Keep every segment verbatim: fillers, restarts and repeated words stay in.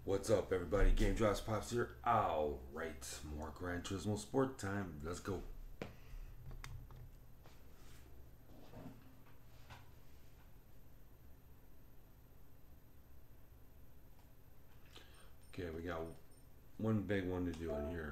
What's up, everybody? gamedropspops here. All right, more Gran Turismo sport time. Let's go. Okay, we got one big one to do in here.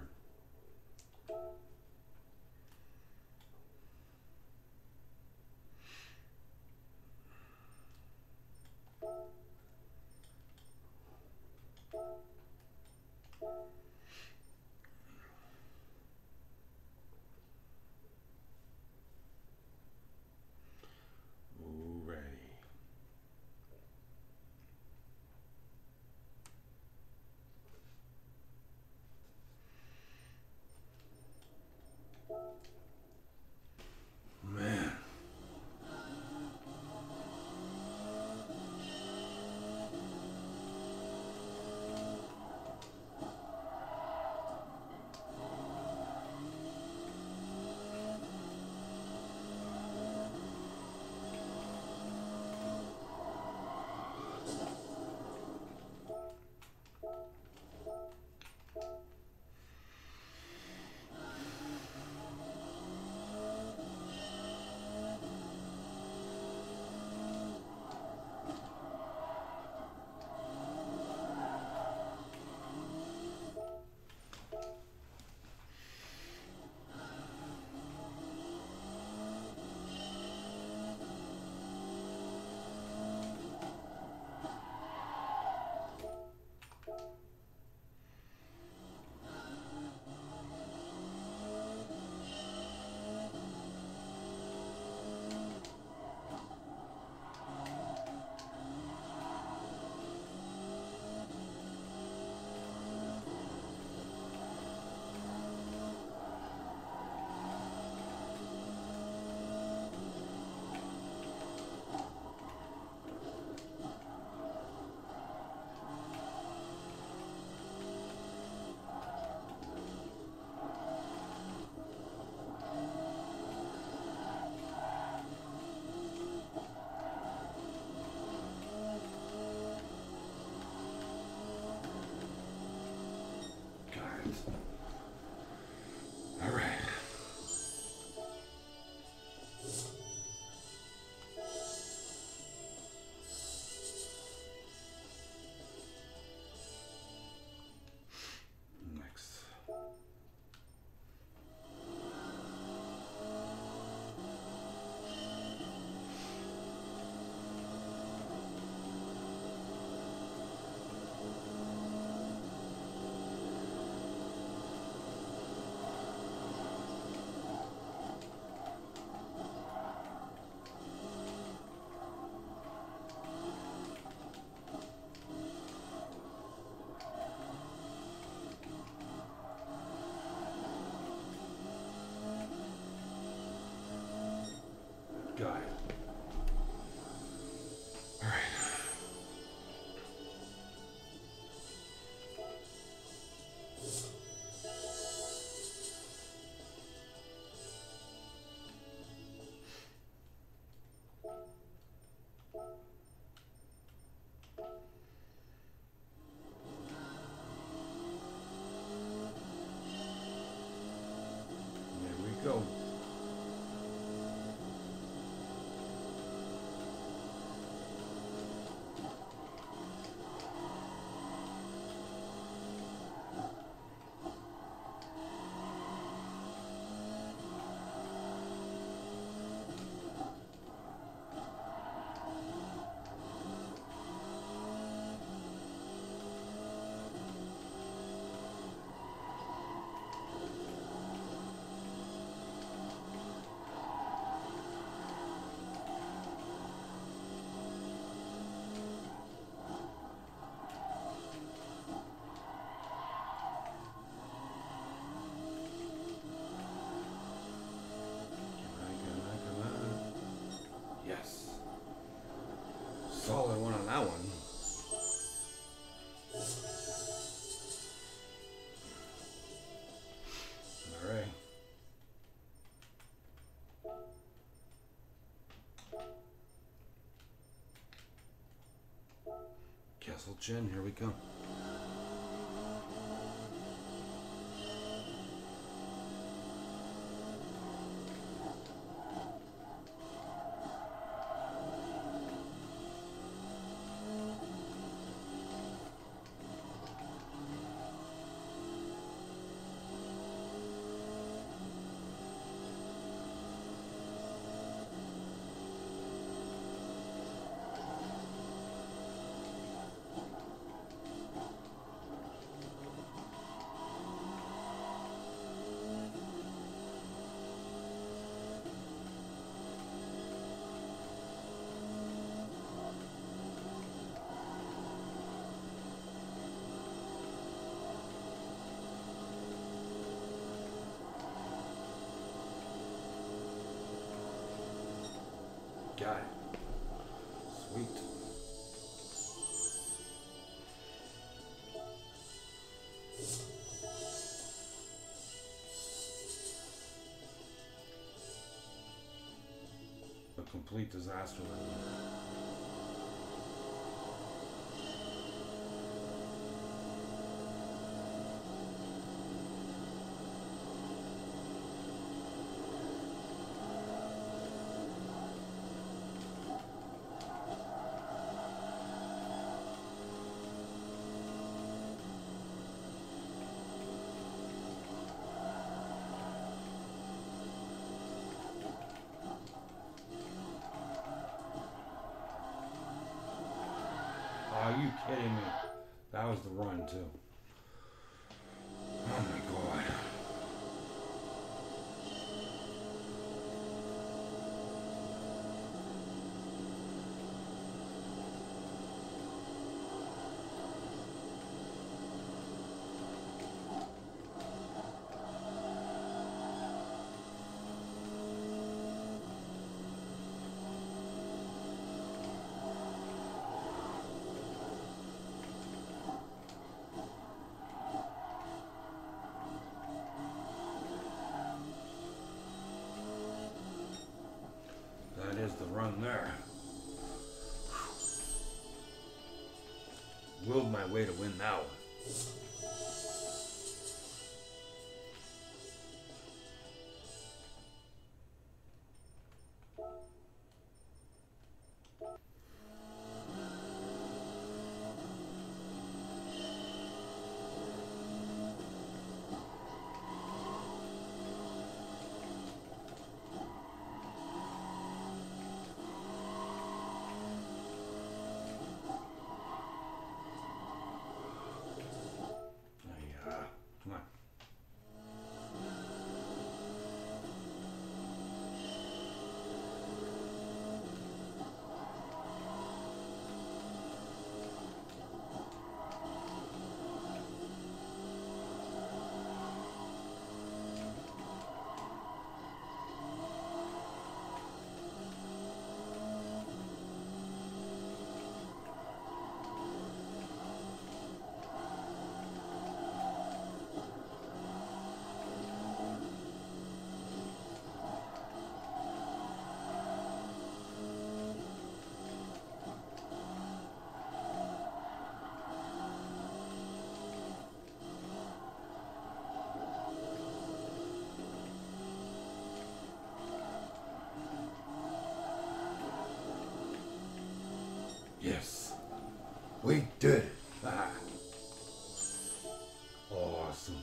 Man. All right. Next. Got it. All right. There we go. Yes. Solid one on that one. All right. Castle Chin, here we go. complete disaster. Are you kidding me? That was the run too. Oh my god. That is the run there. Willed my way to win that one. Come on. Yes, we did it. Ah. Awesome.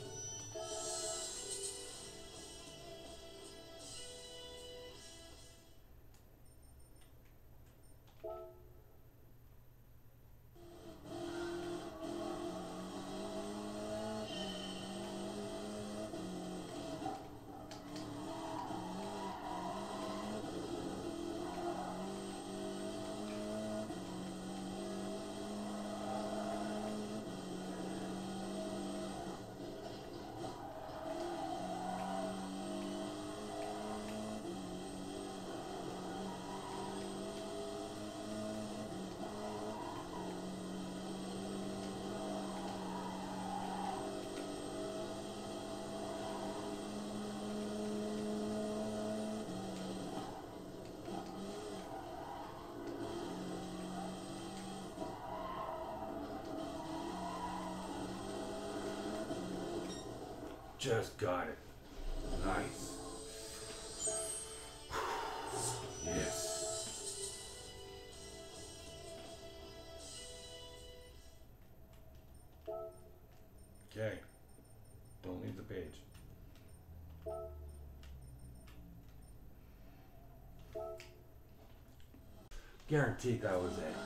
Just got it. Nice. Yes. Okay. Don't leave the page. Guaranteed that was it.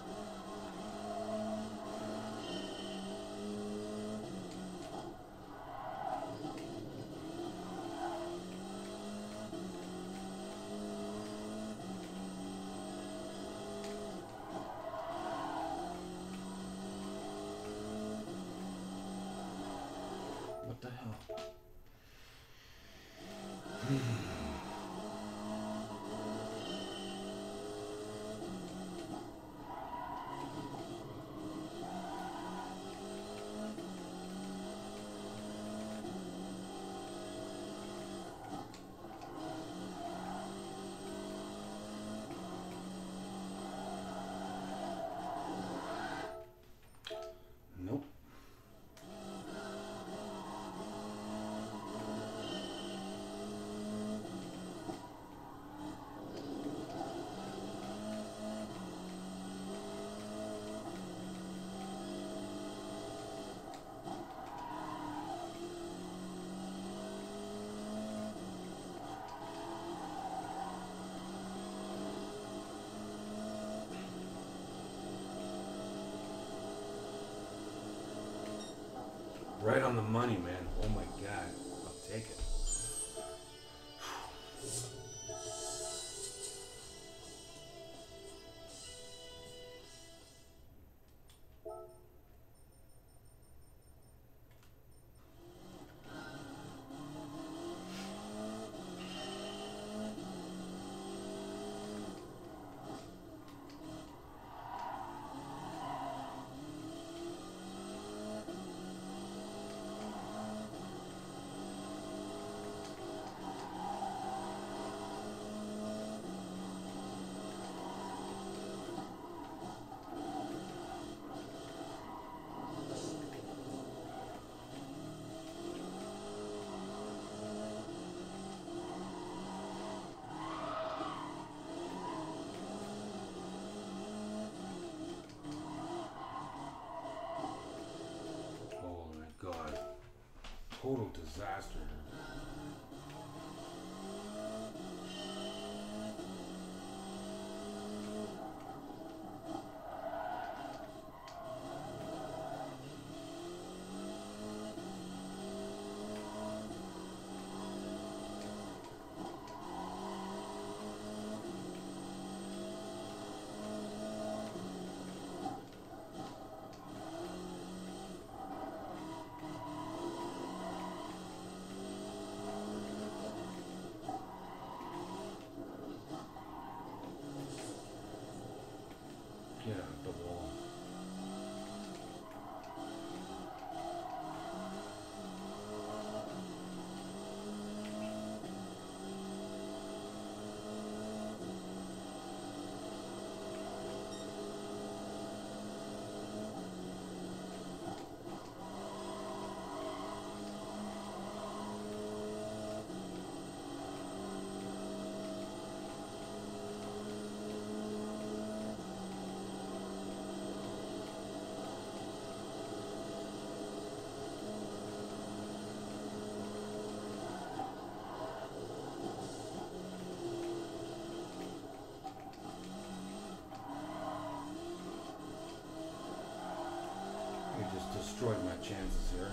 What the hell? Right on the money, man. Oh my God. I'll take it. Total disaster. Get out the wall. Destroyed my chances here.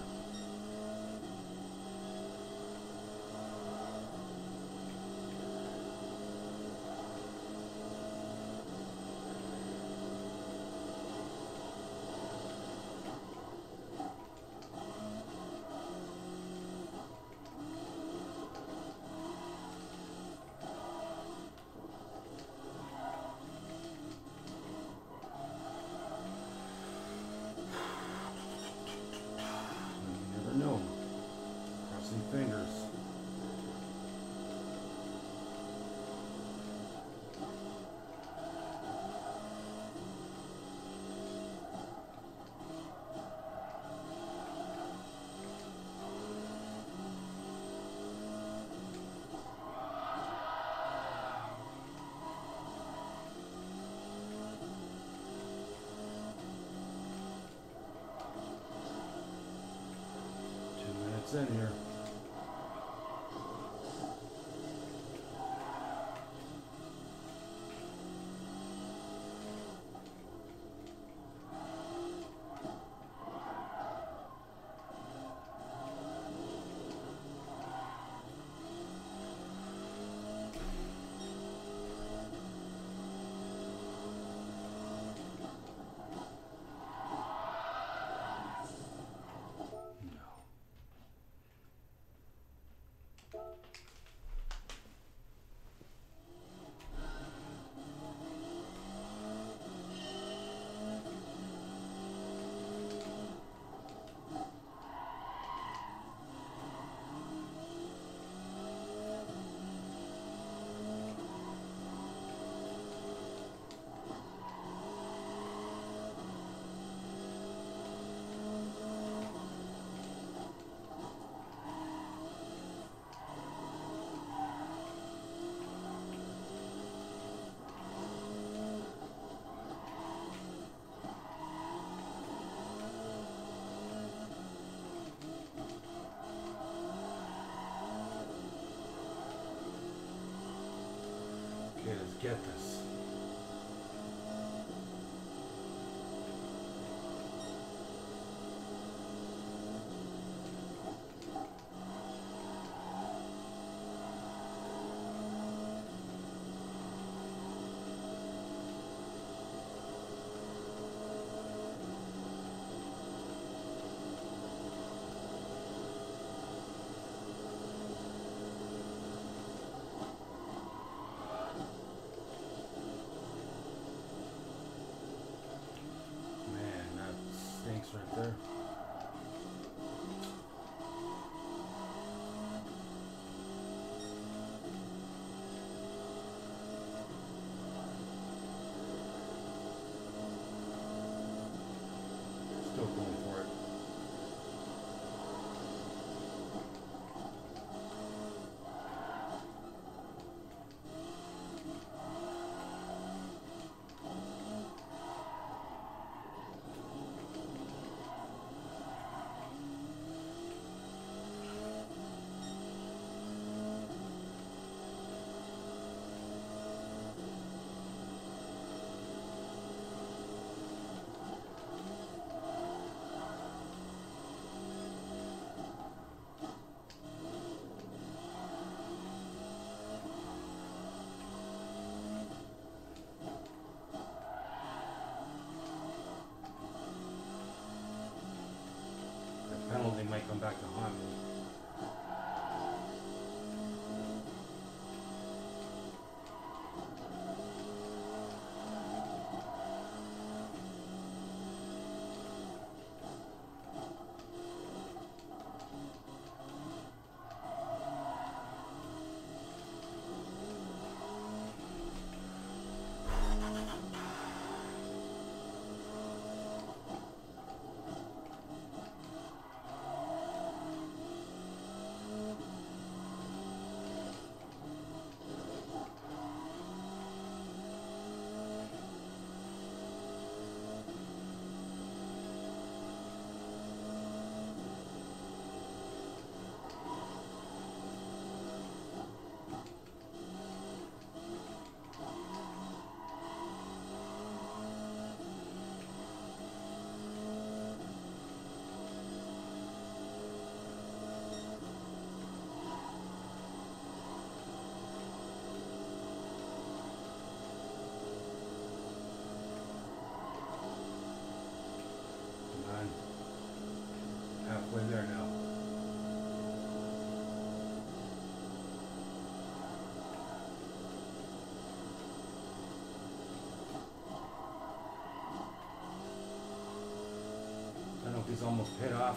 No. Crossing fingers. In here. Okay, let's get this. right there. Still going for it. Penalty might come back to haunt me. Halfway there now. Penalty's almost paid off.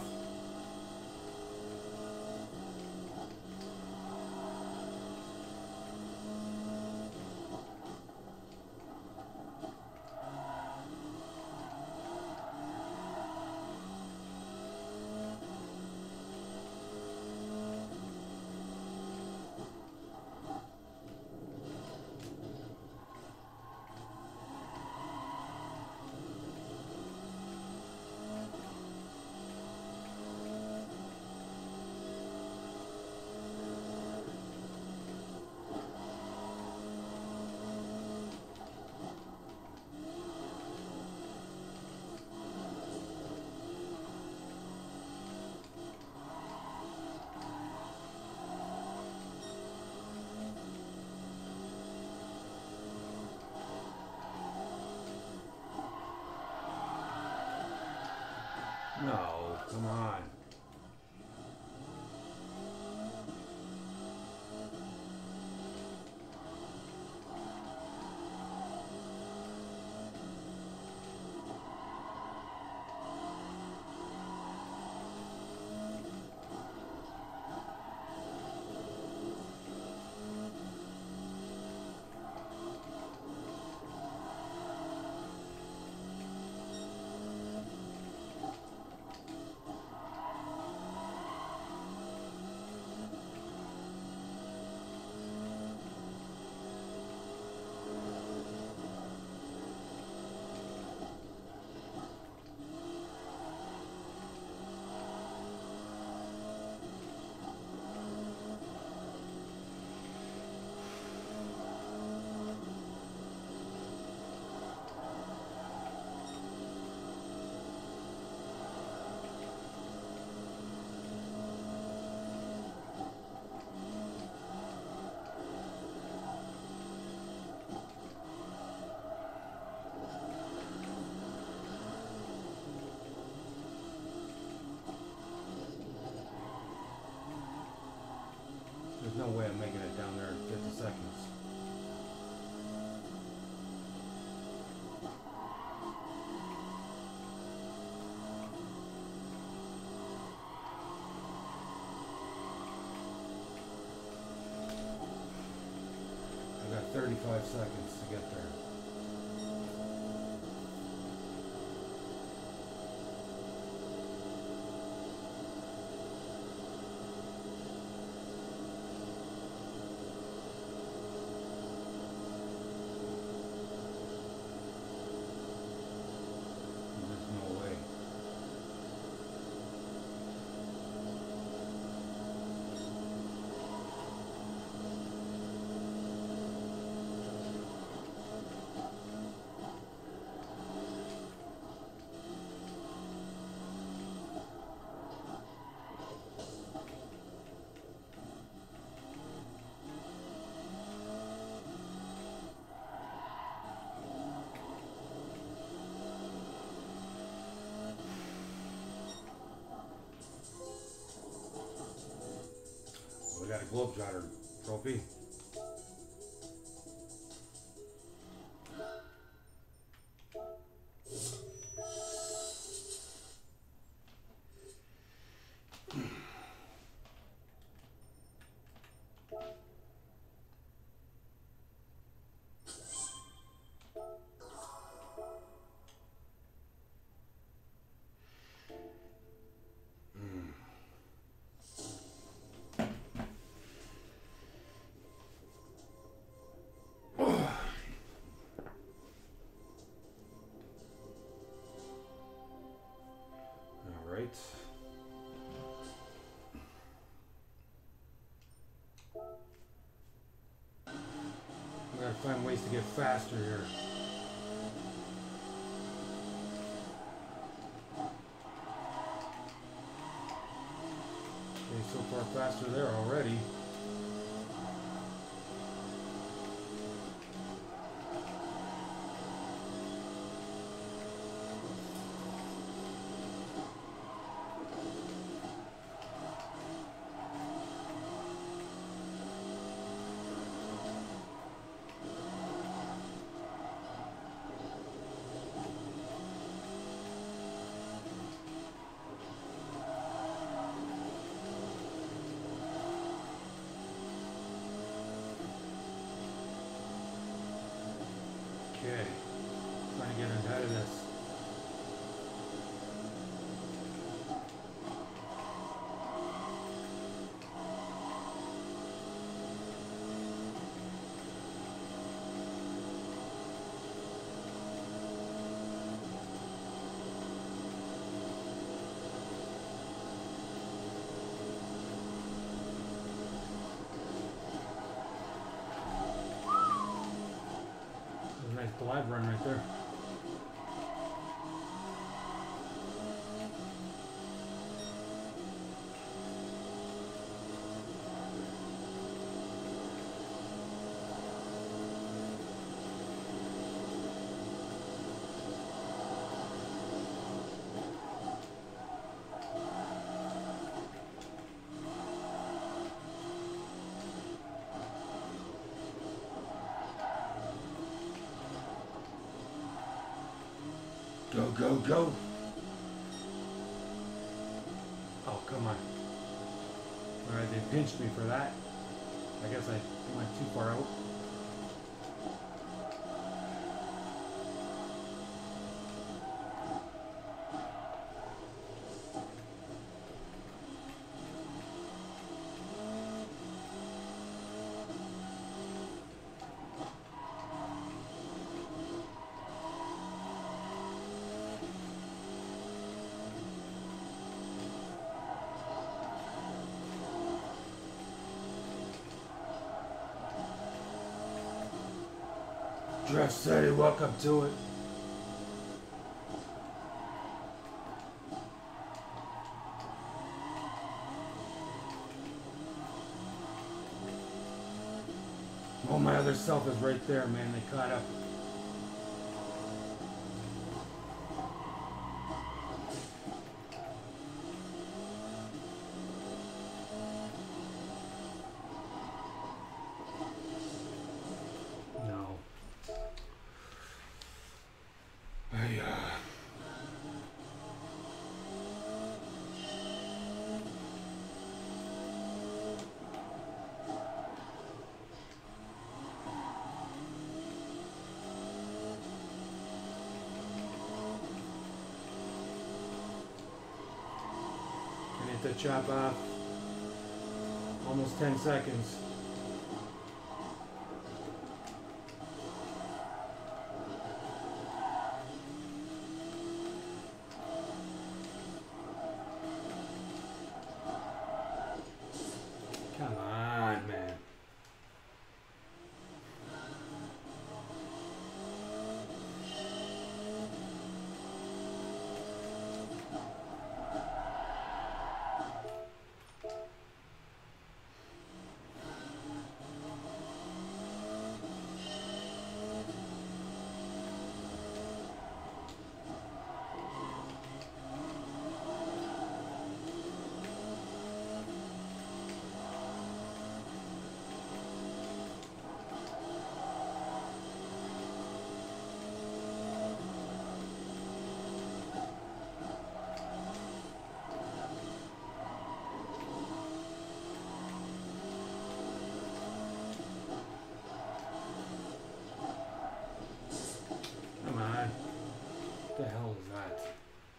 No, come on. There's no way I'm making it down there in fifty seconds. forty-five seconds to get there. We got a Globetrotter trophy. We gotta find ways to get faster here. Okay, so far faster there already. Okay, trying to get ahead of this. Nice glide run right there. Go, go, go. Oh, come on. Alright, they pinched me for that. I guess I went too far out. Drive steady, walk up to it. Oh, my other self is right there, man. They caught up. I need to chop off almost ten seconds. Come on, man. What the hell is that?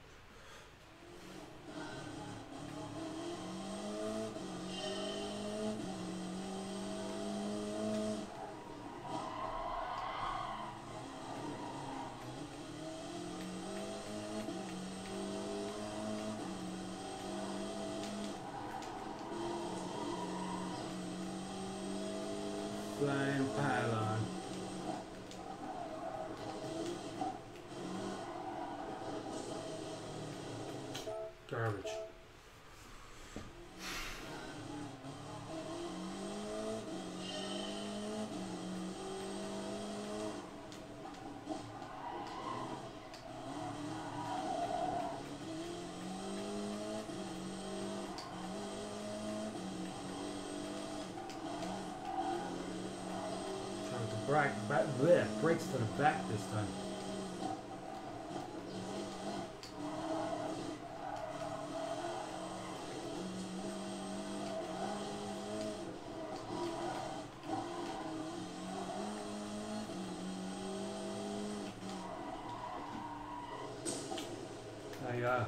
Flying pylon. Garbage. Trying to brake, back, bleh, brakes to the back this time. I, uh,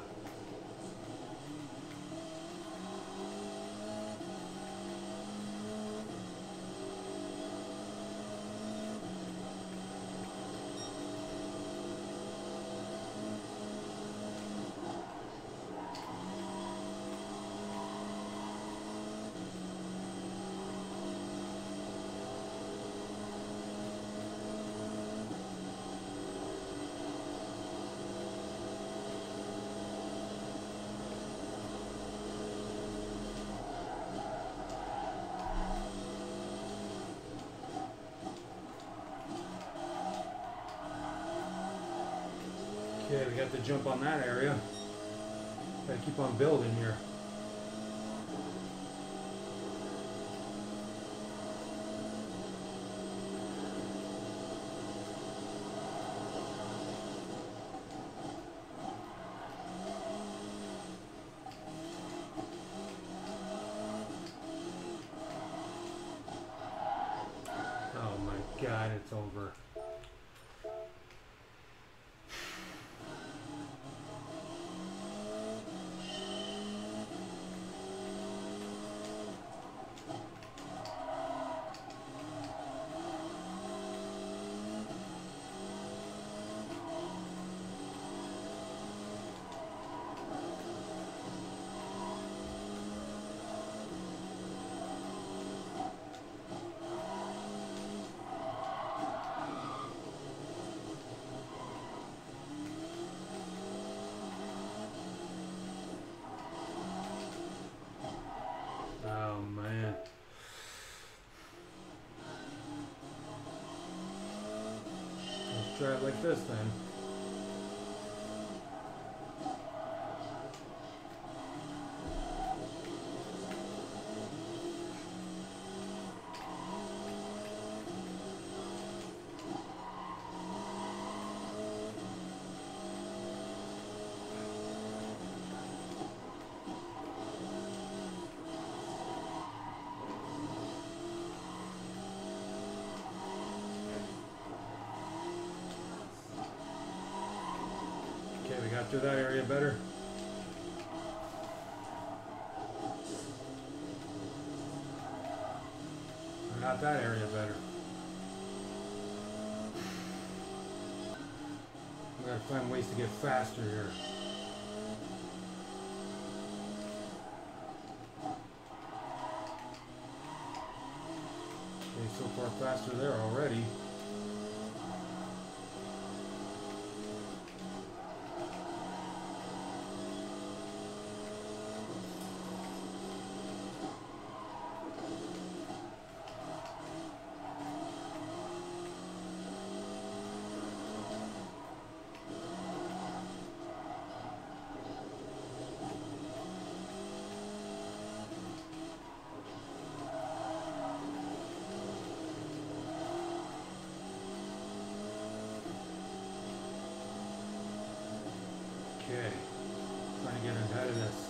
okay, we got to jump on that area. Gotta keep on building here. Oh my God, it's over. Oh man. Let's try it like this then. Okay, we got through that area better. I got that area better. We gotta find ways to get faster here. Okay, so far faster there already. Okay, trying to get ahead of this.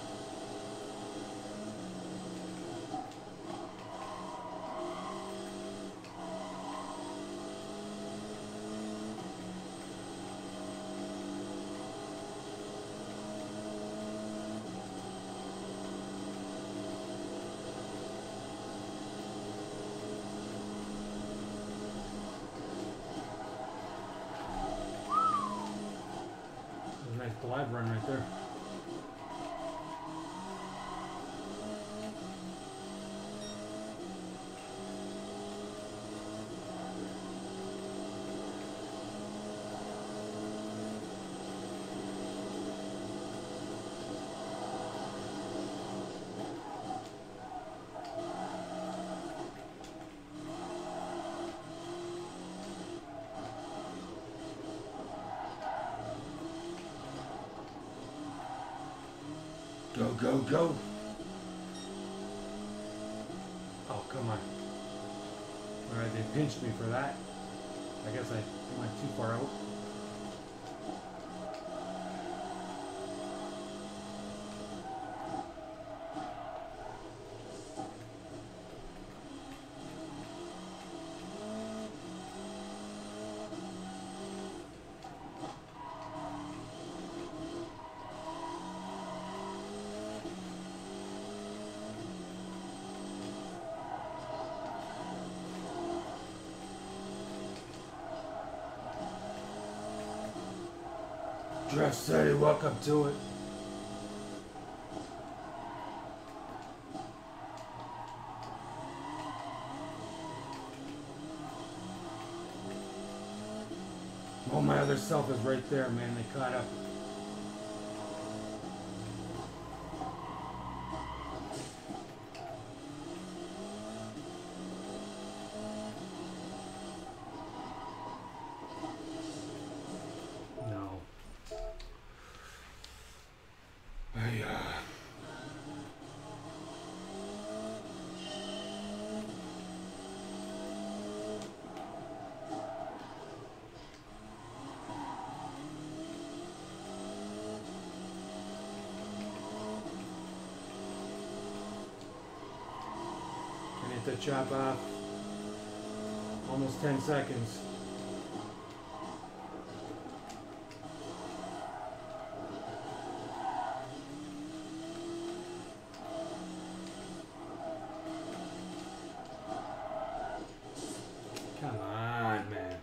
Nice glide run right there. Go, go, go. Oh, come on. Alright, they pinched me for that. I guess I went too far out. Drift steady, welcome to it. Oh, my other self is right there, man. They caught up. To chop off almost ten seconds. Come on, man.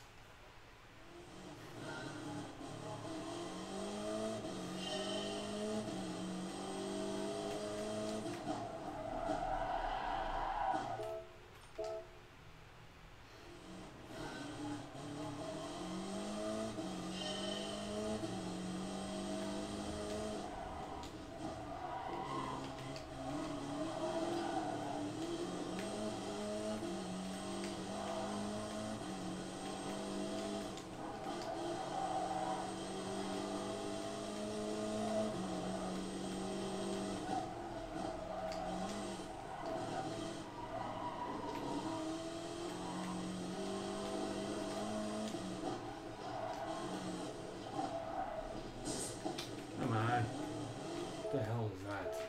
What the hell is that?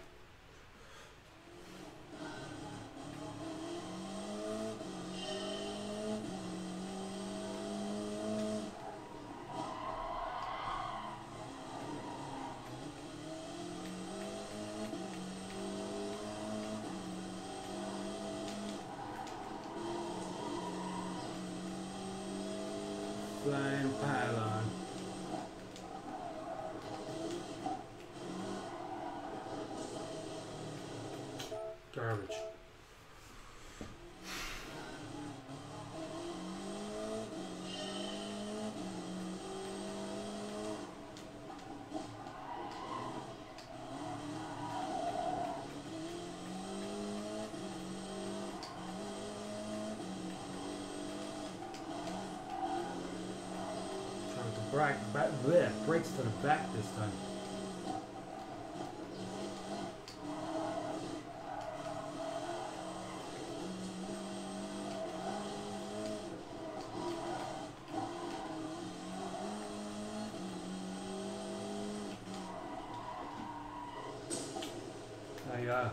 flying pylon. Garbage. Back, back, bleh, brakes to the back this time. I uh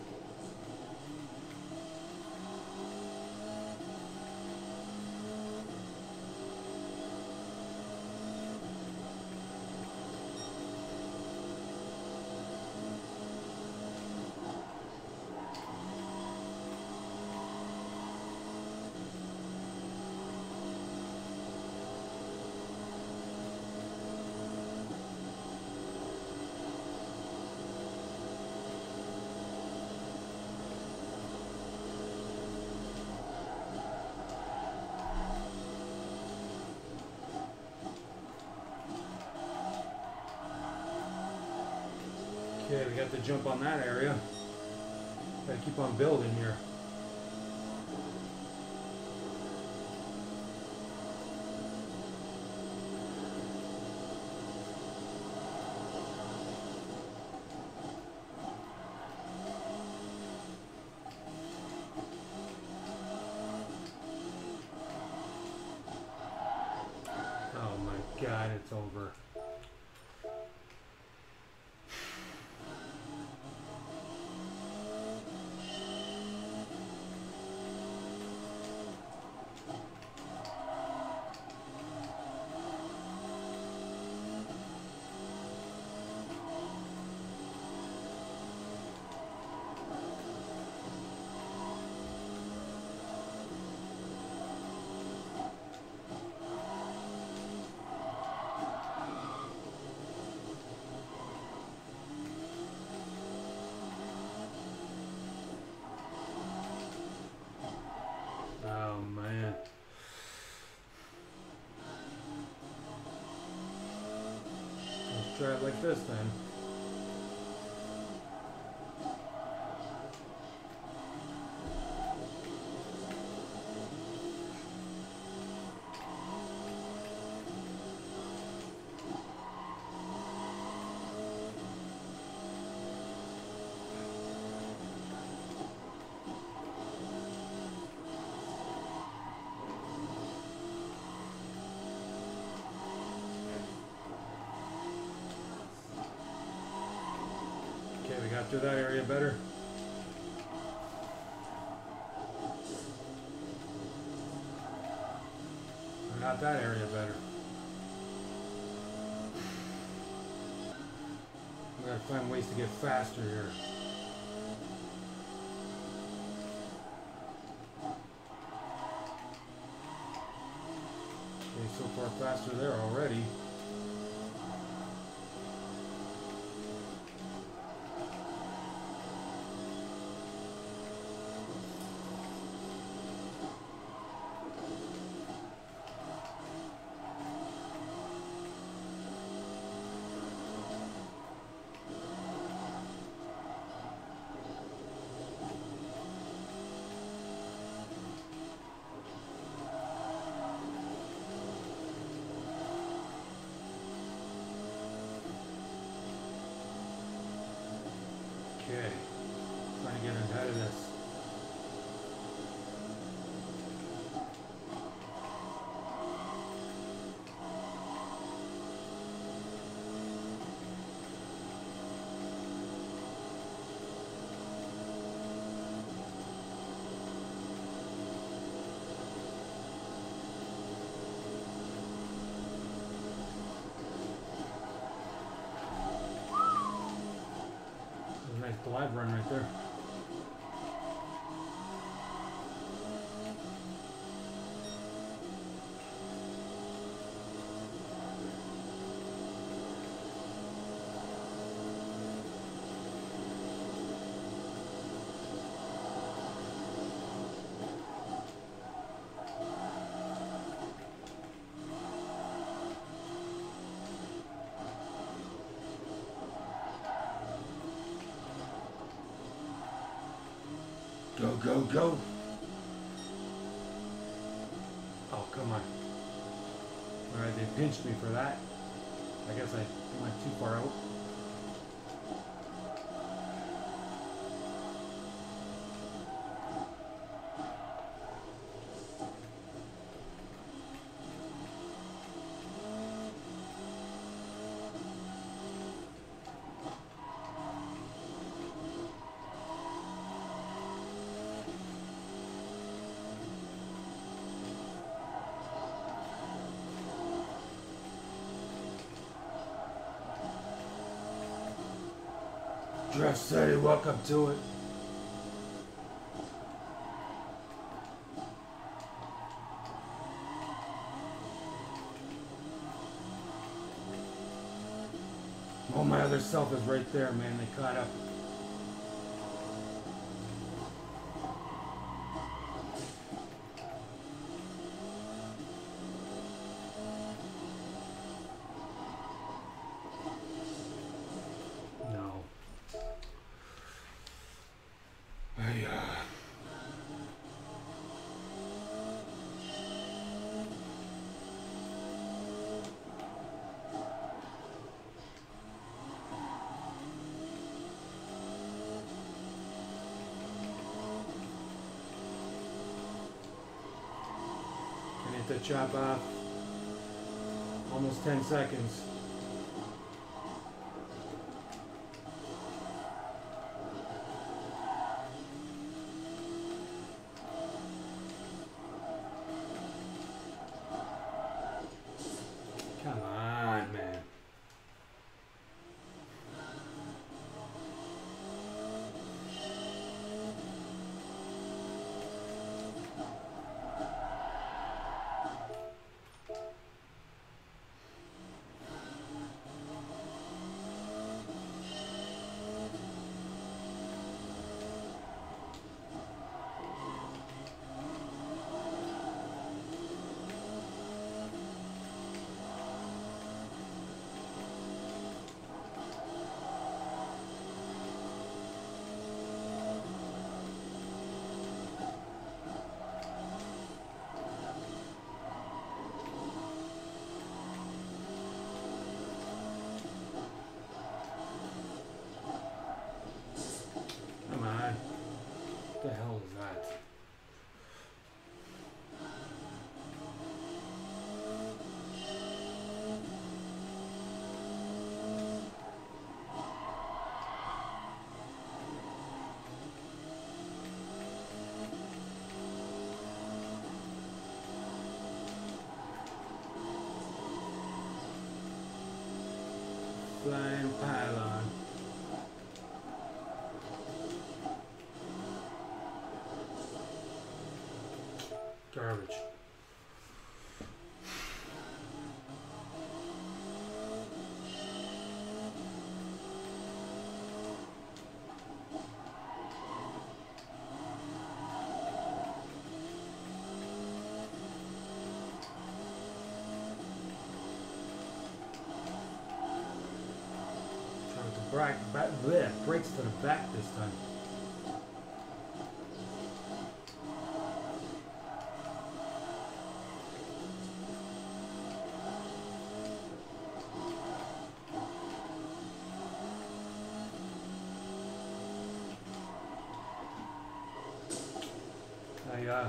Okay, we got to jump on that area. Gotta keep on building here. Oh my God, it's over. Oh man. Let's try it like this then. We got through that area better. We got that area better. We gotta find ways to get faster here. Okay, so far faster there already. Okay, trying to get ahead of this. Nice glide run right there. Go, go, go. Oh, come on. Alright, they pinched me for that. I guess I went too far out. Drift City, welcome to it. Oh, my other self is right there, man. They caught up. To chop off almost ten seconds. Come on, man. What the hell is that? Flying pylon. Garbage. Trying to brake, back, bleh, brakes to the back this time. I, uh,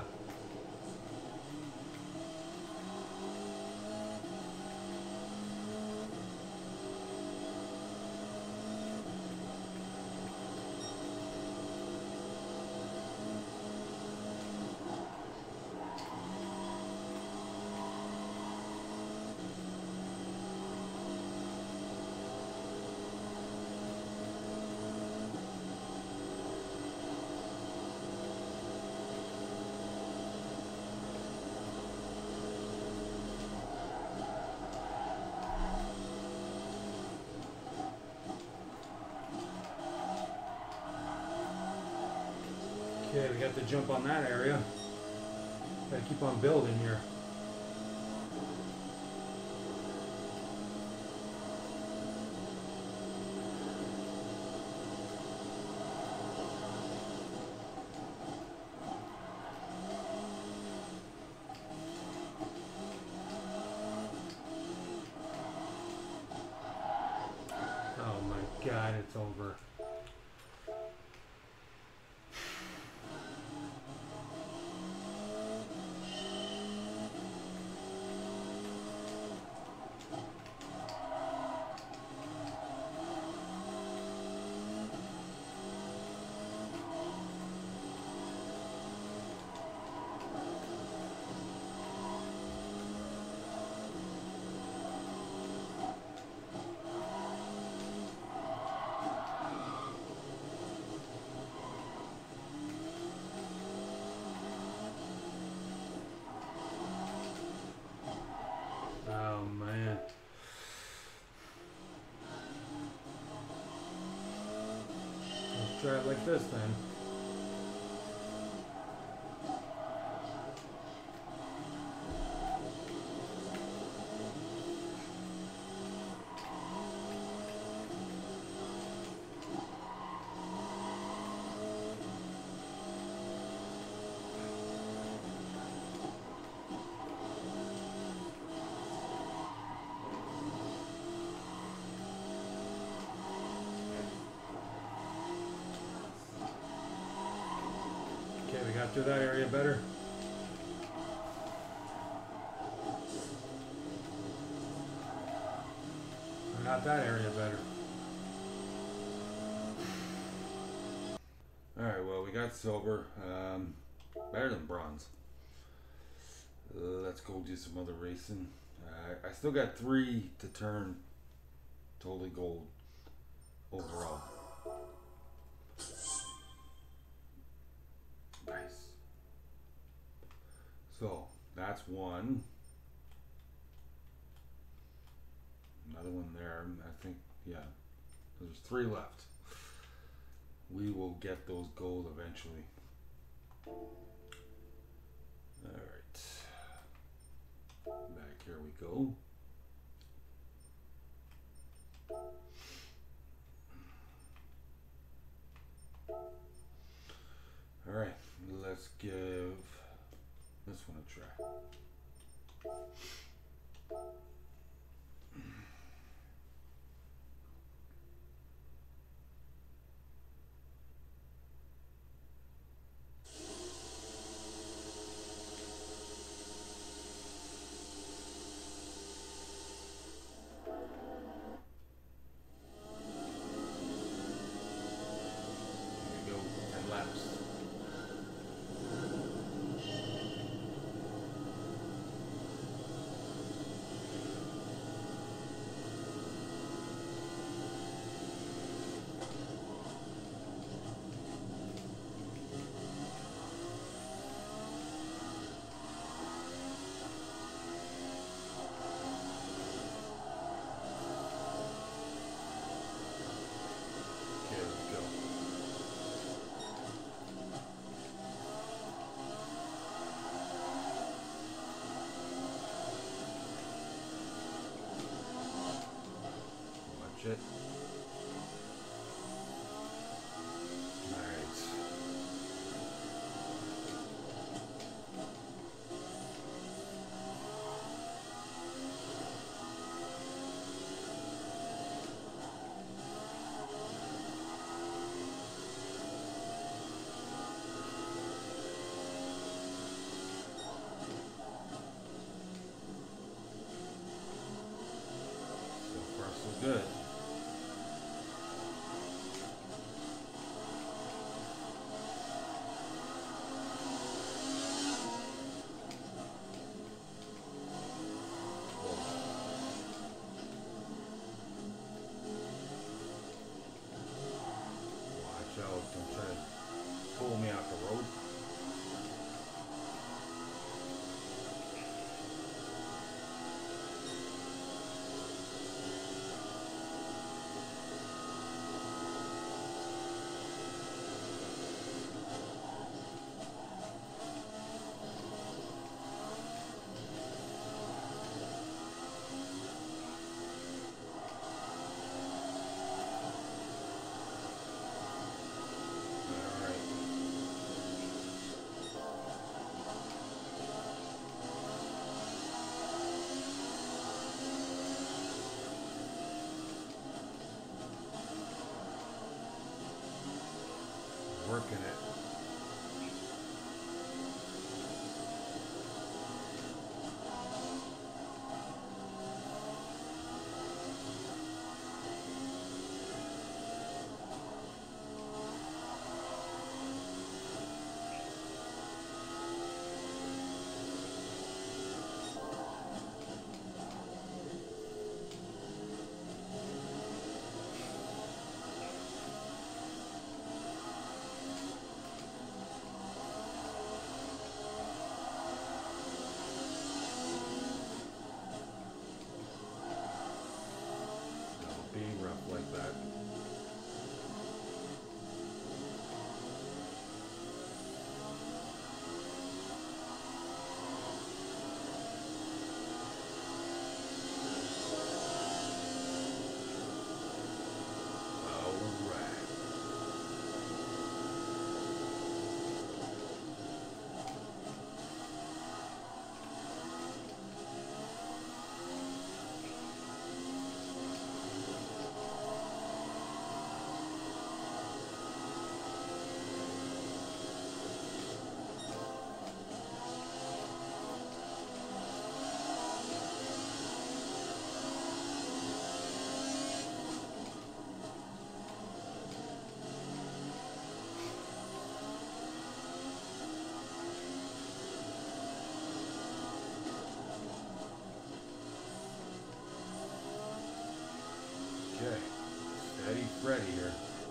okay, we got the jump on that area. Gotta keep on building here. God, it's over. Oh man. Let's try it like this then. Okay, we got through that area better. We got that area better. Alright, well, we got silver. Um, better than bronze. Uh, let's go do some other racing. Uh, I still got three to turn totally gold overall. Nice. So, that's one. Another one there. I think, yeah. There's three left. We will get those gold eventually. Alright. Back here we go. Alright, let's give this one a try. It. Alright. So far so good. Don't try to pull me off the road. working it. Being rough like that. Okay, steady Freddy here.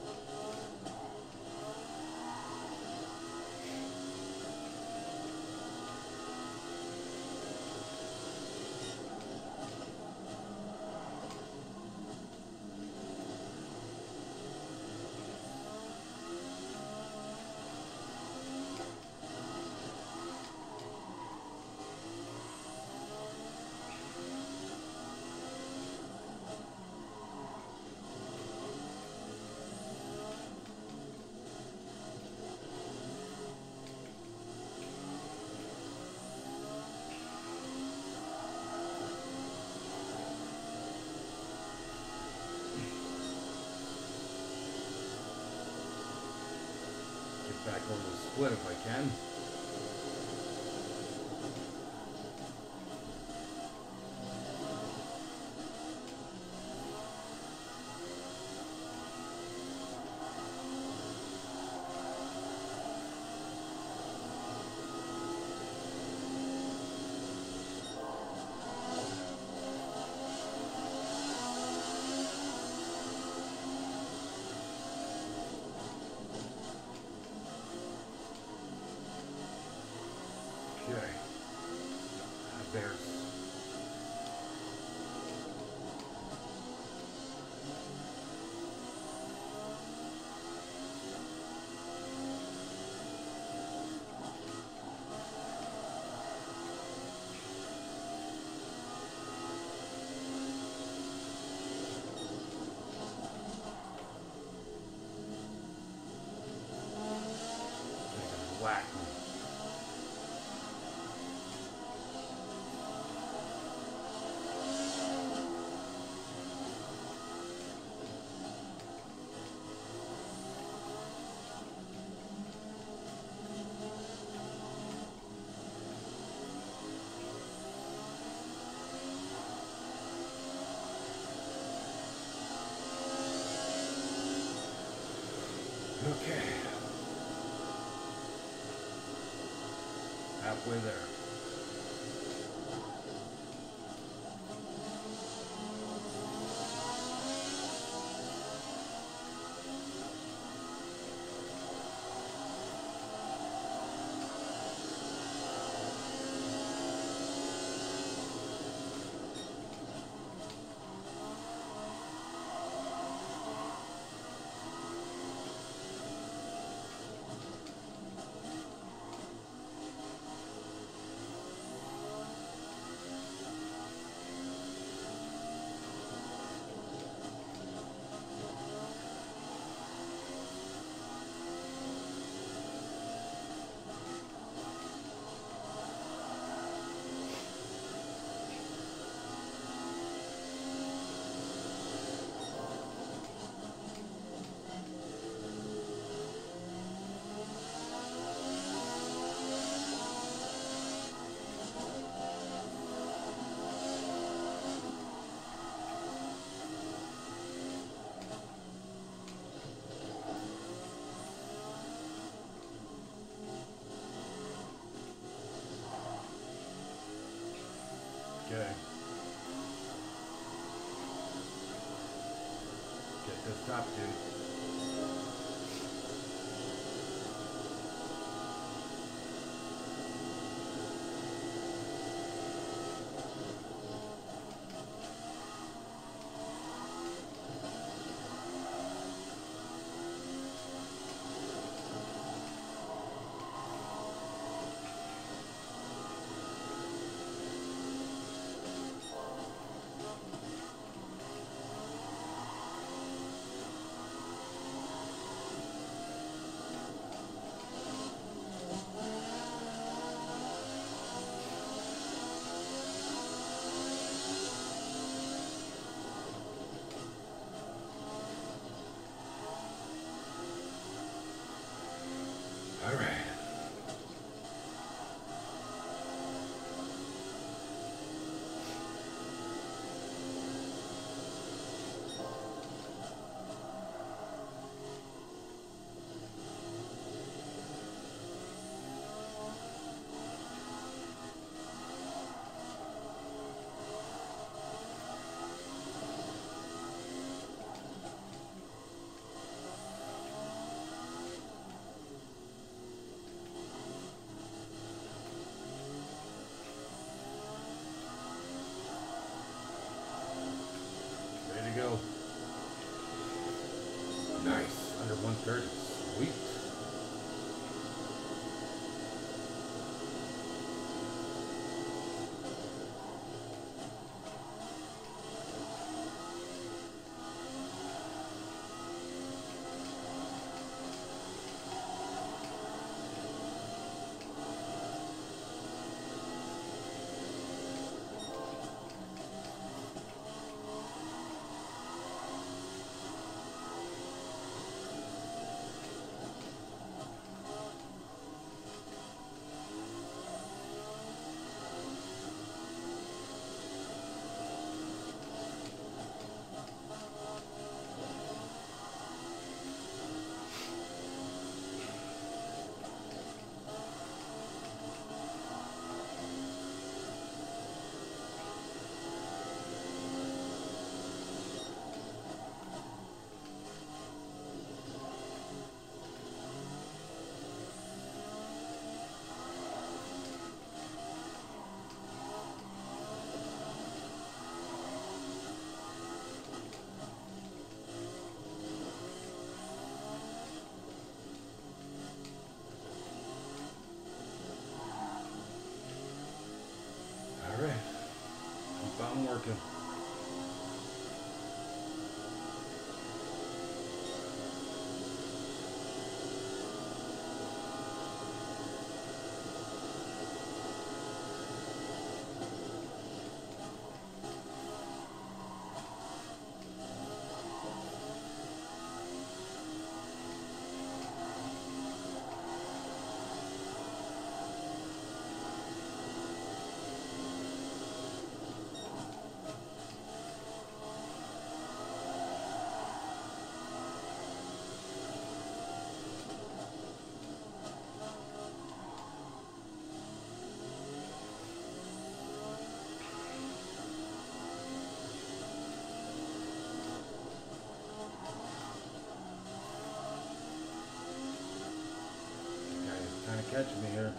Back over the split if I can. Okay. There's. Whack me. Okay. Halfway there. Nice. Under one thirty. Sweet. I'm working. Catch me here.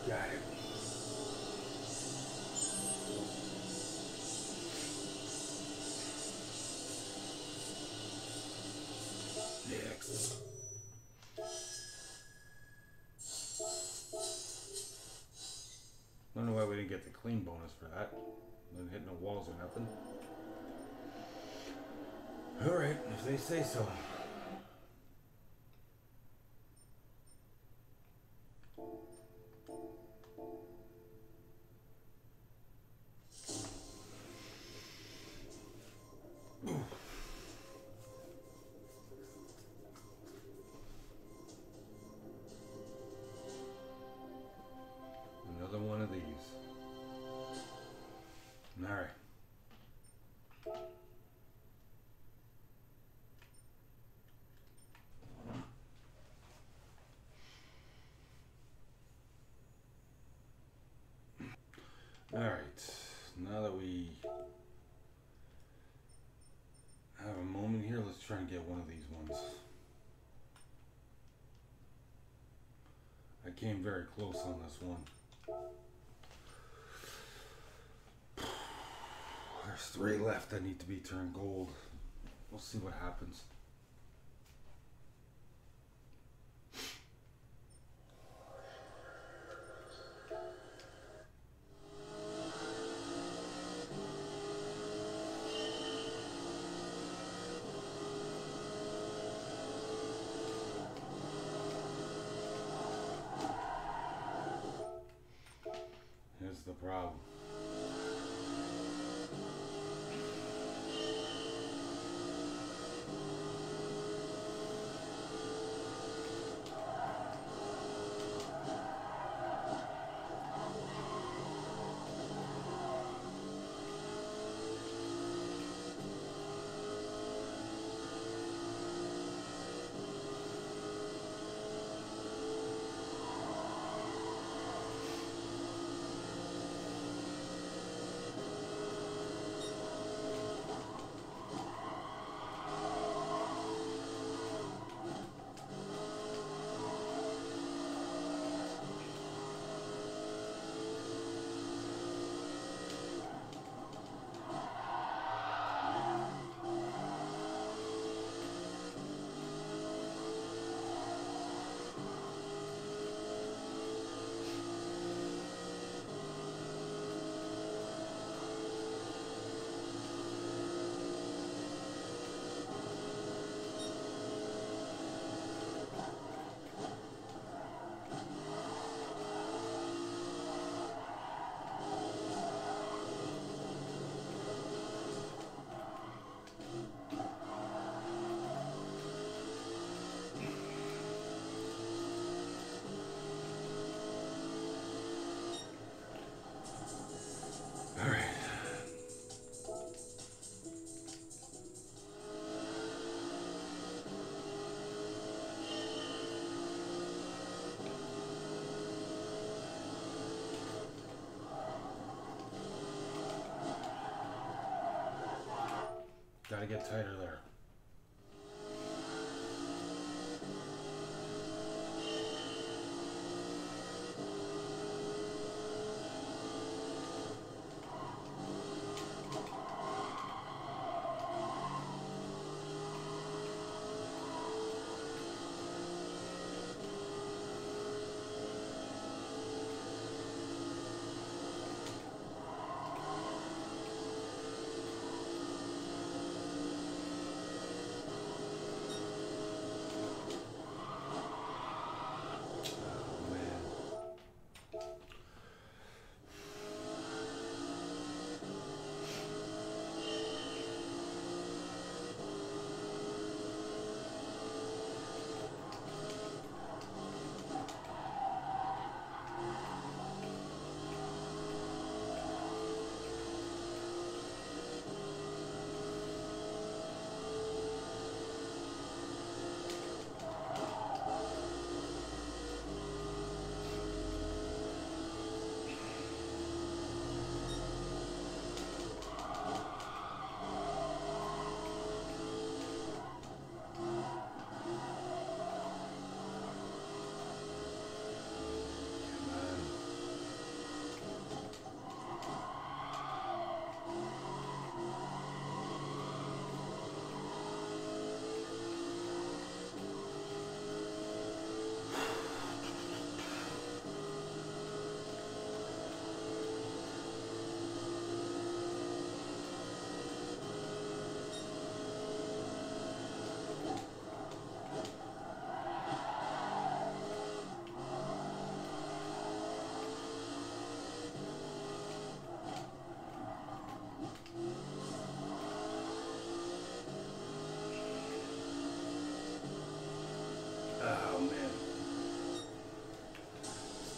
Got it. Next. Don't know why we didn't get the clean bonus for that. Didn't hit no walls or nothing. Alright, if they say so. Another one of these. Alright. Alright, now that we have a moment here, let's try and get one of these ones. I came very close on this one. There's three left that need to be turned gold. We'll see what happens. Here's the problem. Gotta get tighter there.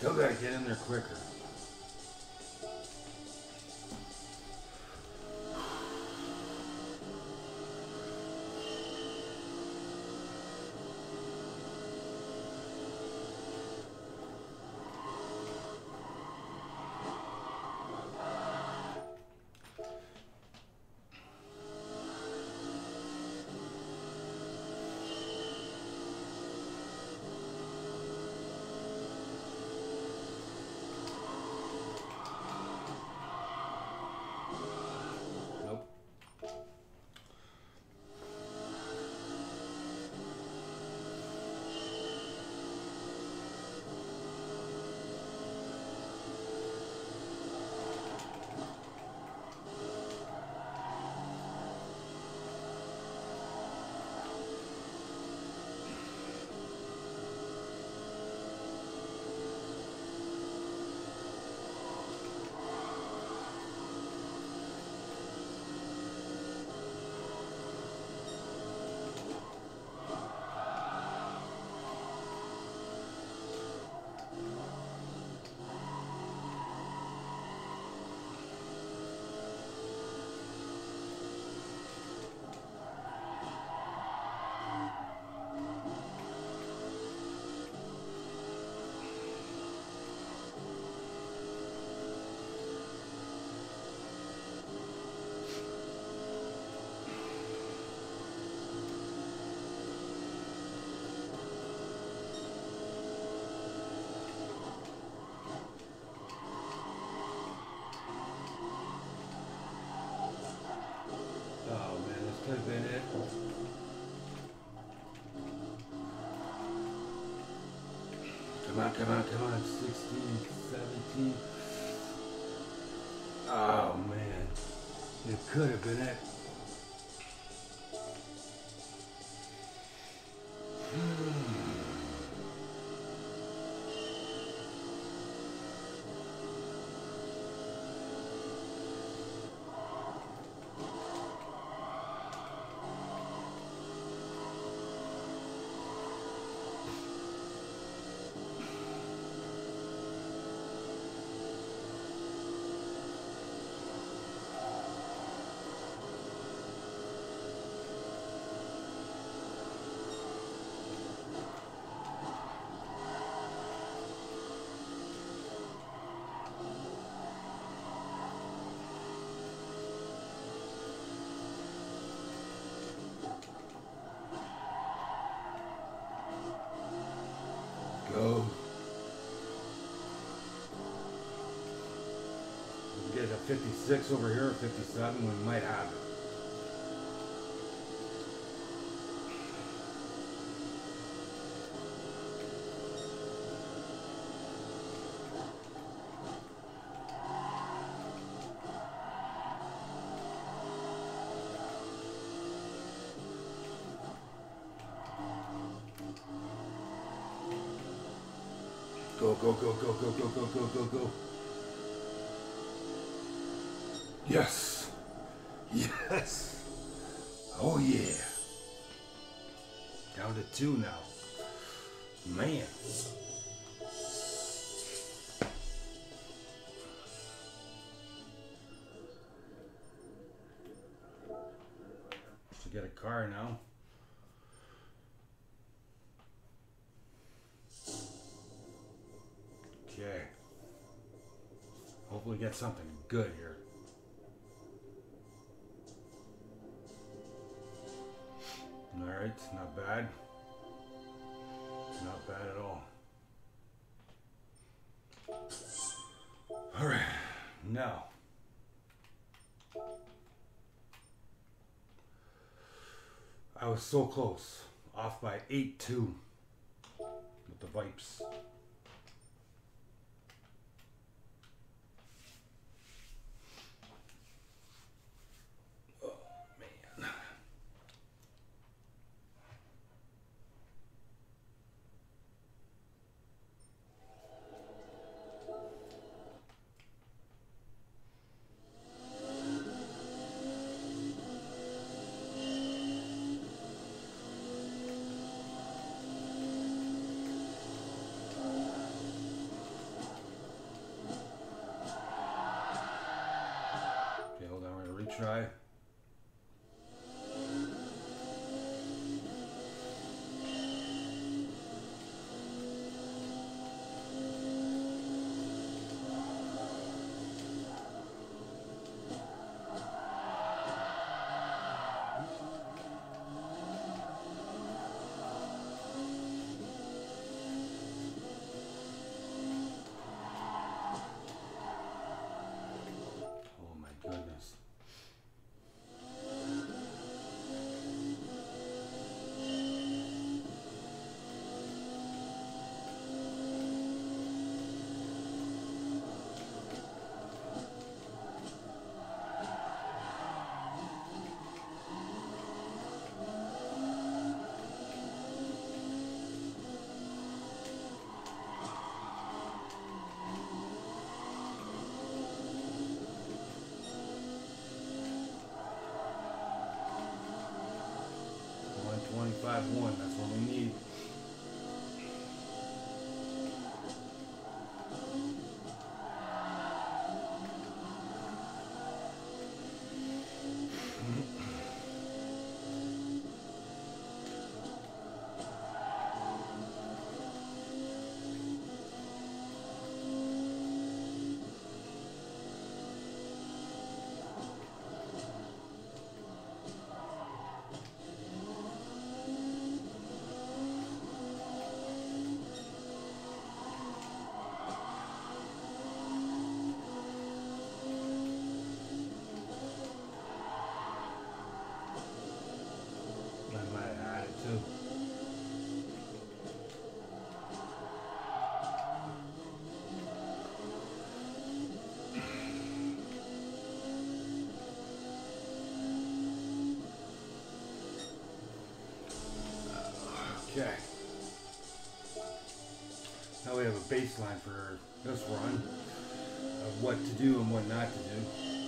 Still gotta get in there quicker. Could have been it. Come on, come on, come on. sixteen, seventeen. Oh, man. It could have been it. Go. We get a fifty-six over here, or fifty-seven, we might have it. Go, go, go, go, go, go, go, go, go, go. Yes. Yes. Oh, yeah. Down to two now. Man. Should get a car now. Okay. Hopefully get something good here. Alright, not bad. Not bad at all. Alright, now. I was so close. Off by eight two with the Vipes. try. Goodness. twenty-five one, that's what we need. Okay. Now we have a baseline for this run of what to do and what not to do.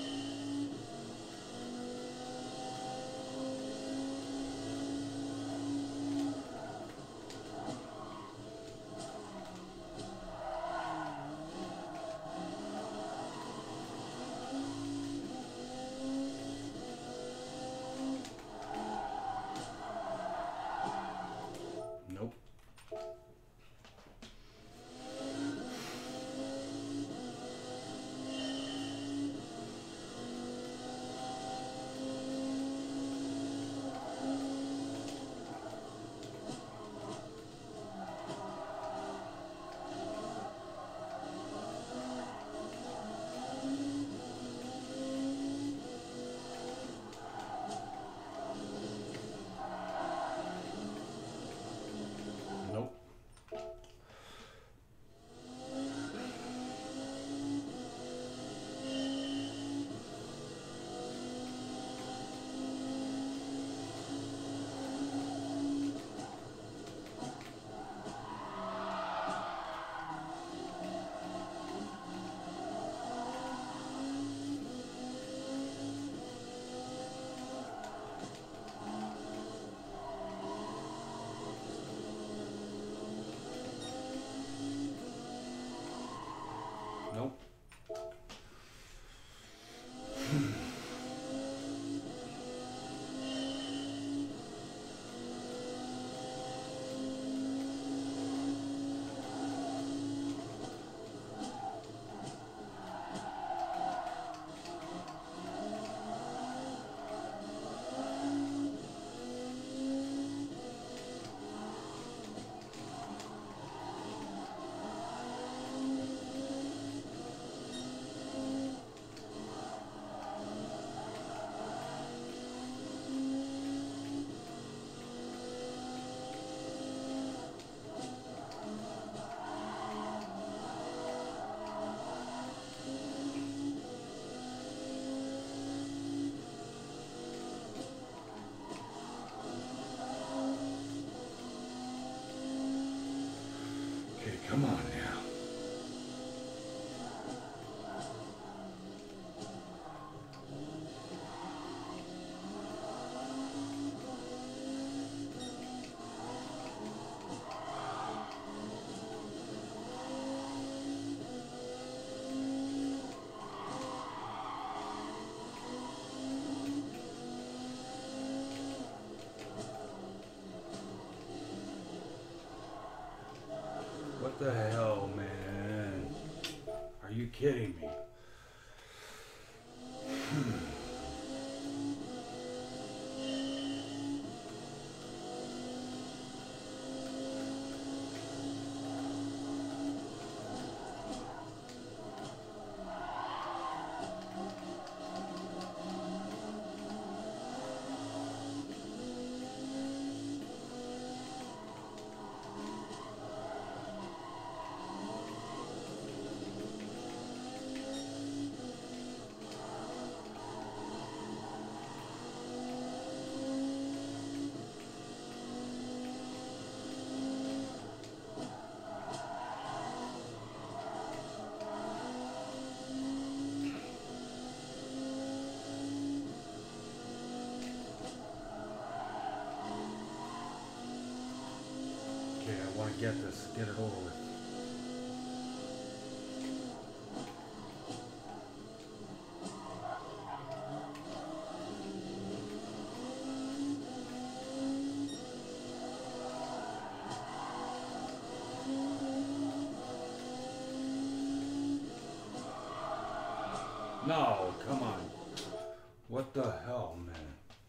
Nope. the hell, man? Are you kidding me? I want to get this, get it over with. No, come on. What the hell, man?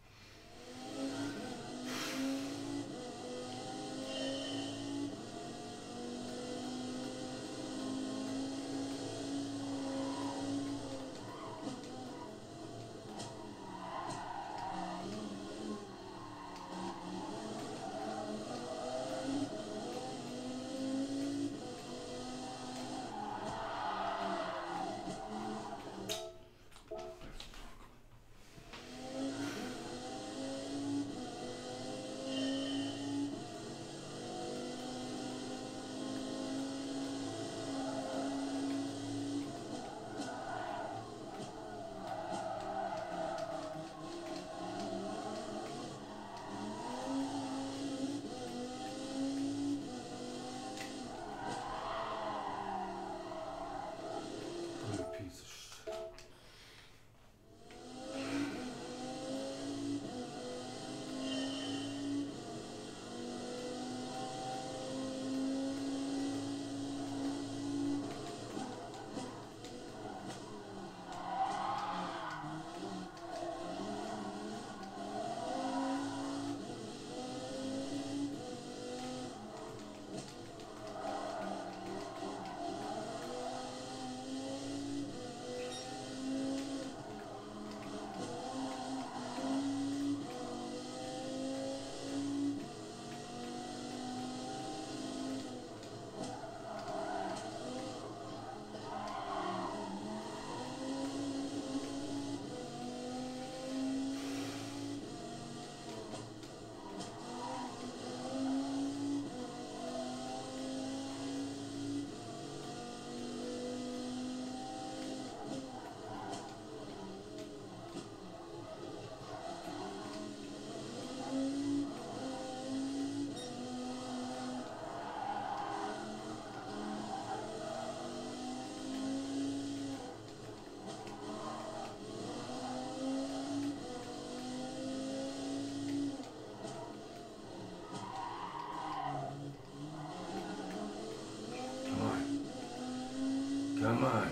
Come on.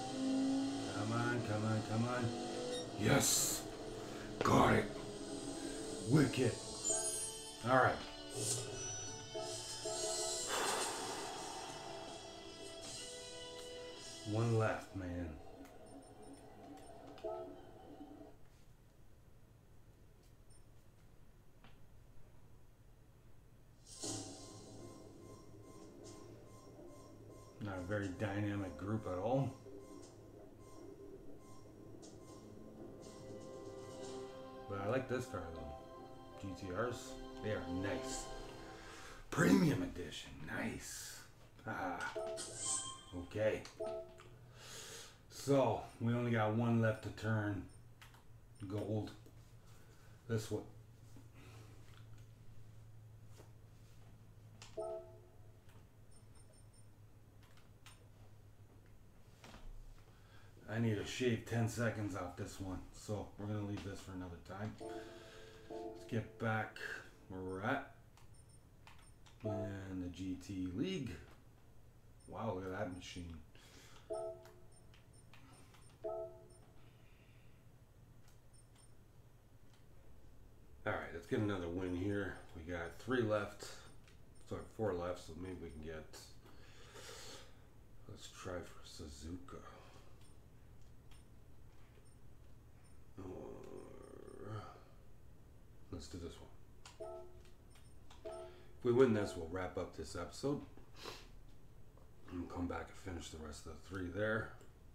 Come on, come on, come on. Yes. Got it. Wicked. All right. One left, man. Not a very dynamic group at all. But I like this car though. G T Rs, they are nice. Premium edition, nice. Ah, okay. So, we only got one left to turn. Gold. This one. I need to shave ten seconds off this one, so we're going to leave this for another time. Let's get back where we're at in the G T League. look at that machine. Alright, let's get another win here. We got three left. Sorry, four left, so maybe we can get... Let's try for Suzuka. Or... Let's do this one. If we win this, we'll wrap up this episode. And we'll come back and finish the rest of the three there.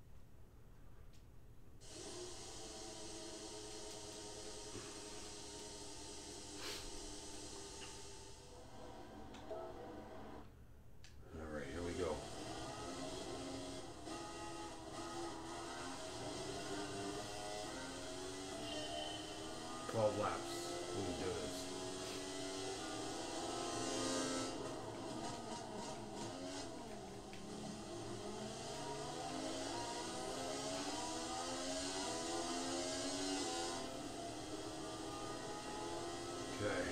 Alright, here we go. twelve laps. We can do this. Okay.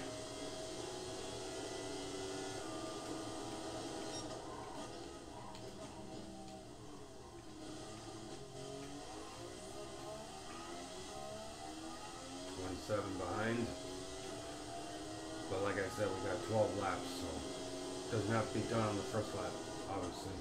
twenty-seven behind. But like I said, we got twelve laps, so it doesn't have to be done on the first lap, obviously.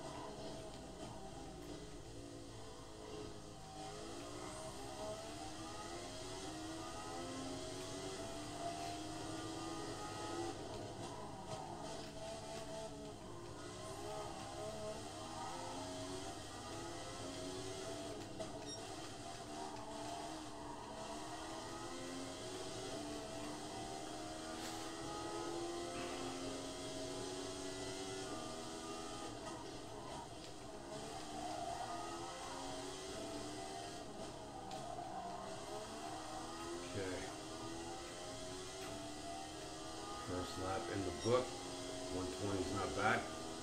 First lap in the book. one twenty is not bad.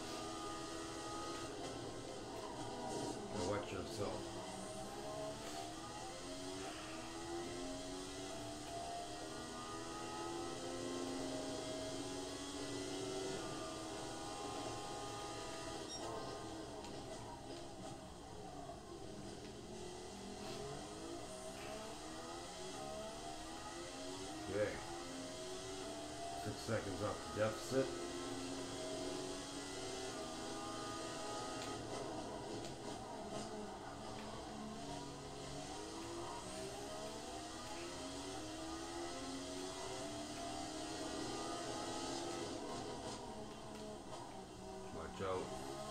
Now watch yourself. Okay. Six seconds off the deficit. Watch out.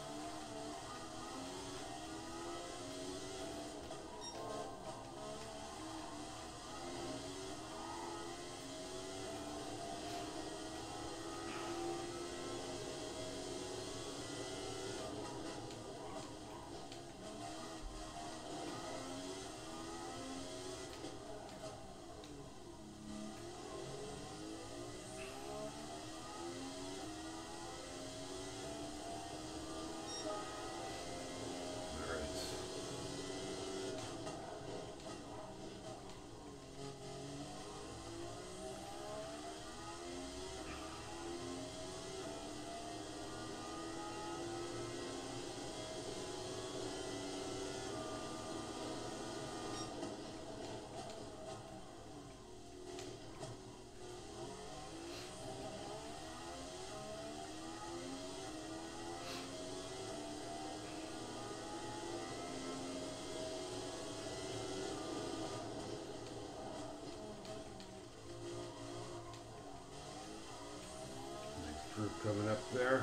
Group coming up there.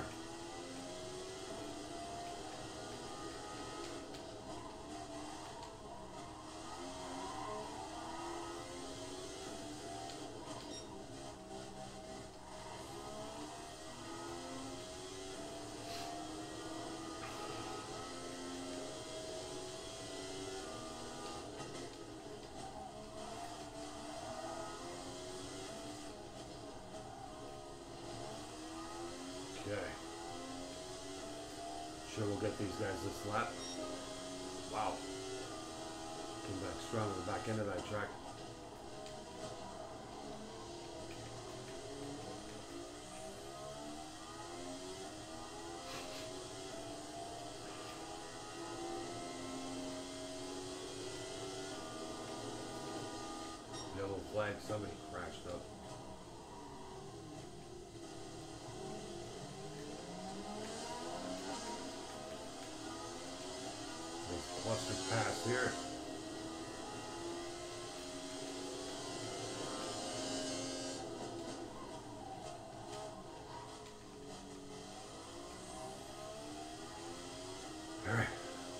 Okay. Sure we'll get these guys this lap. Wow. Came back strong on the back end of that track. like somebody crashed up. Nice cluster pass here. All right.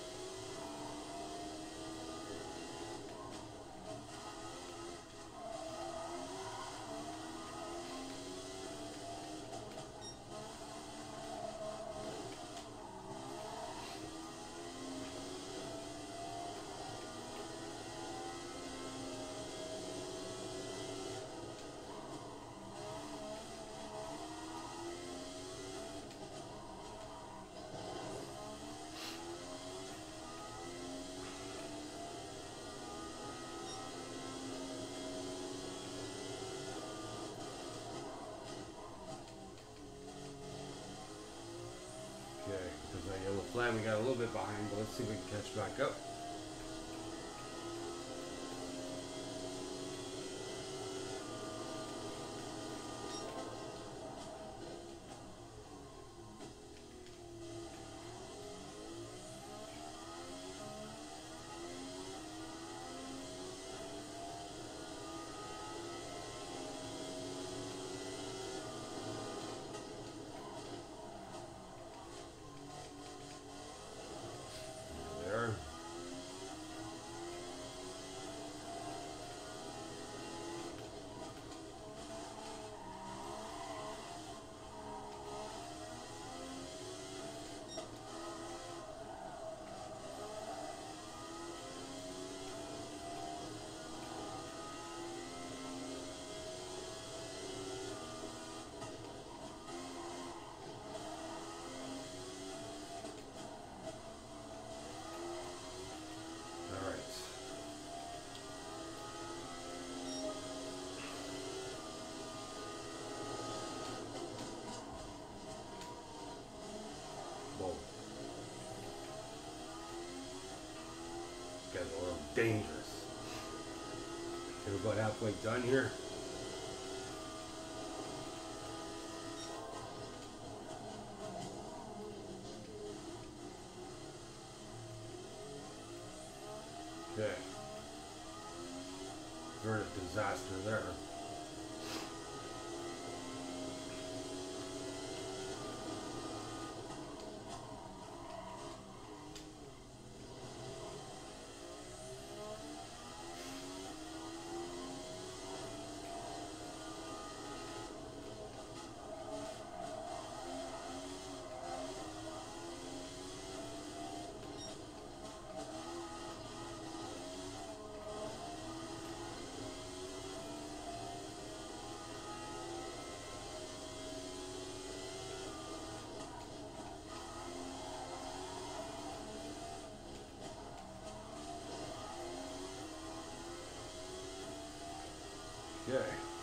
Yellow flag, we got a little bit behind, but let's see if we can catch back up. Guys are a little dangerous. Okay, we're about halfway done here. Okay. Very disaster there. Okay.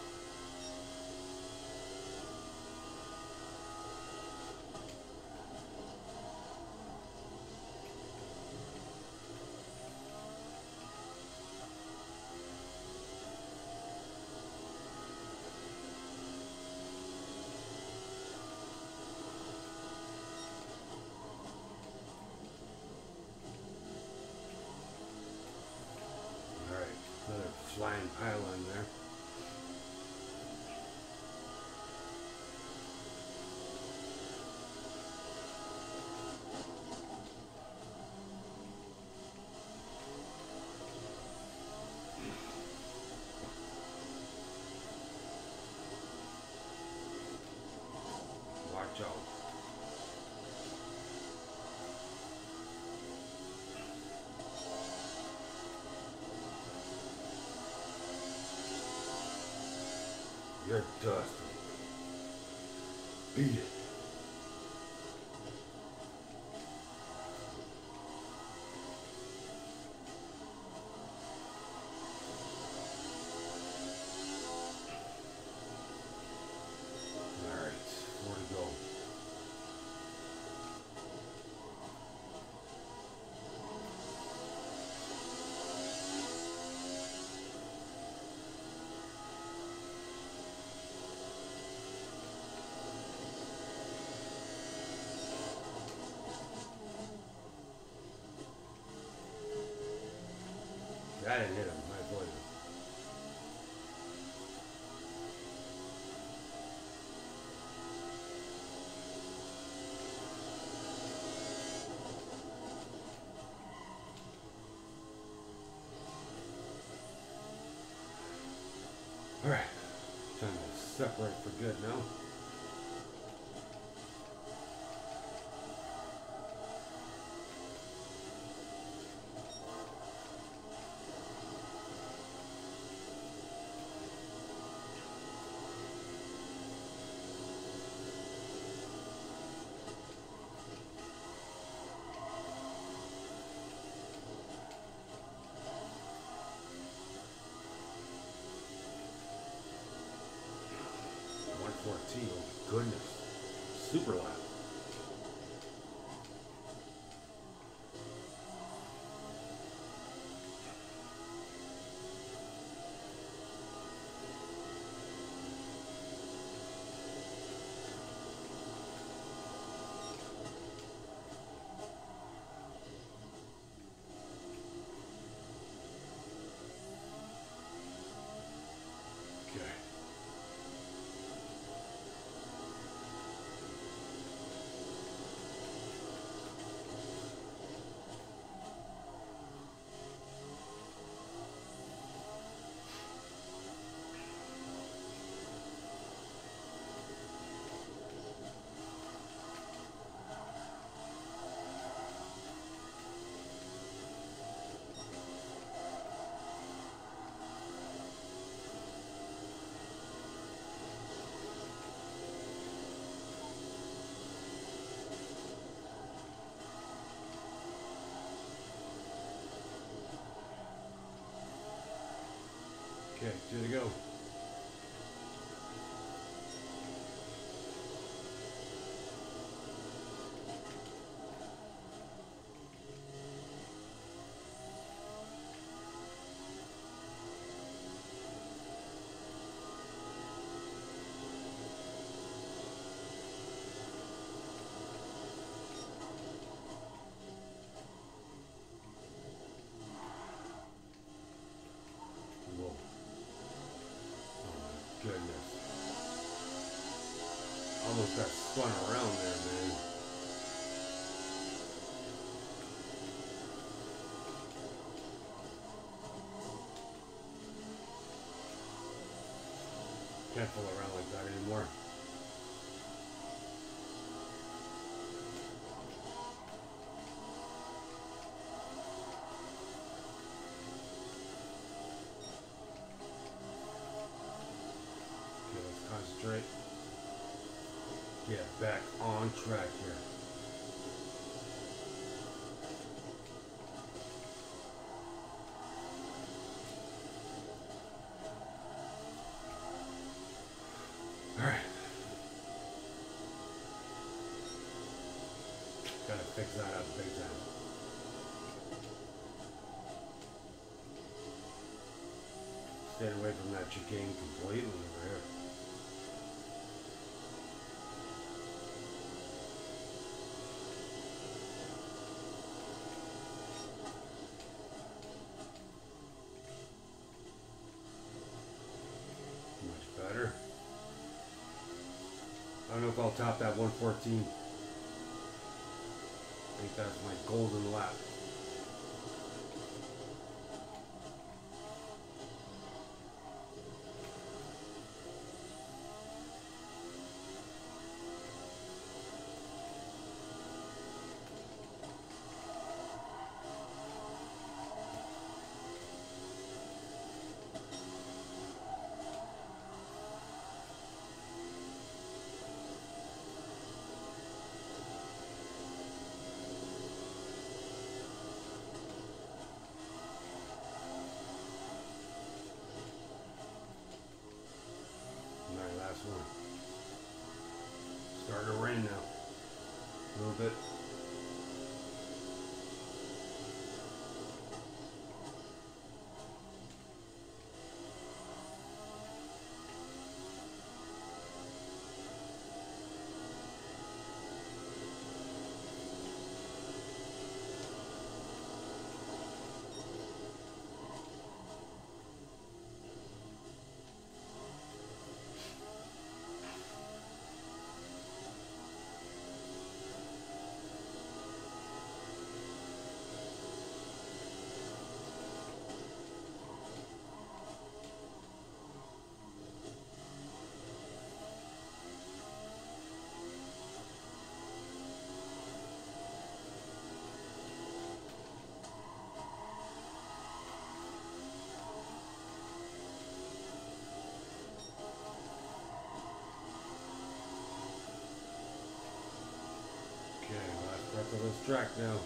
All right, another flying pylon there. Watch out. You're dusty. Beat it. That didn't hit him. I avoided him. Alright, time to separate for good now. fourteen, oh goodness, super loud. Okay, two to go. Goodness. Almost got spun around there, man. Can't pull around like that anymore. Concentrate. Get back on track here. All right. Gotta fix that up big time. Stay away from that chicane completely over here. Better. I don't know if I'll top that one fourteen. I think that's my golden lap. Last one. Starting to rain now. A little bit. track now.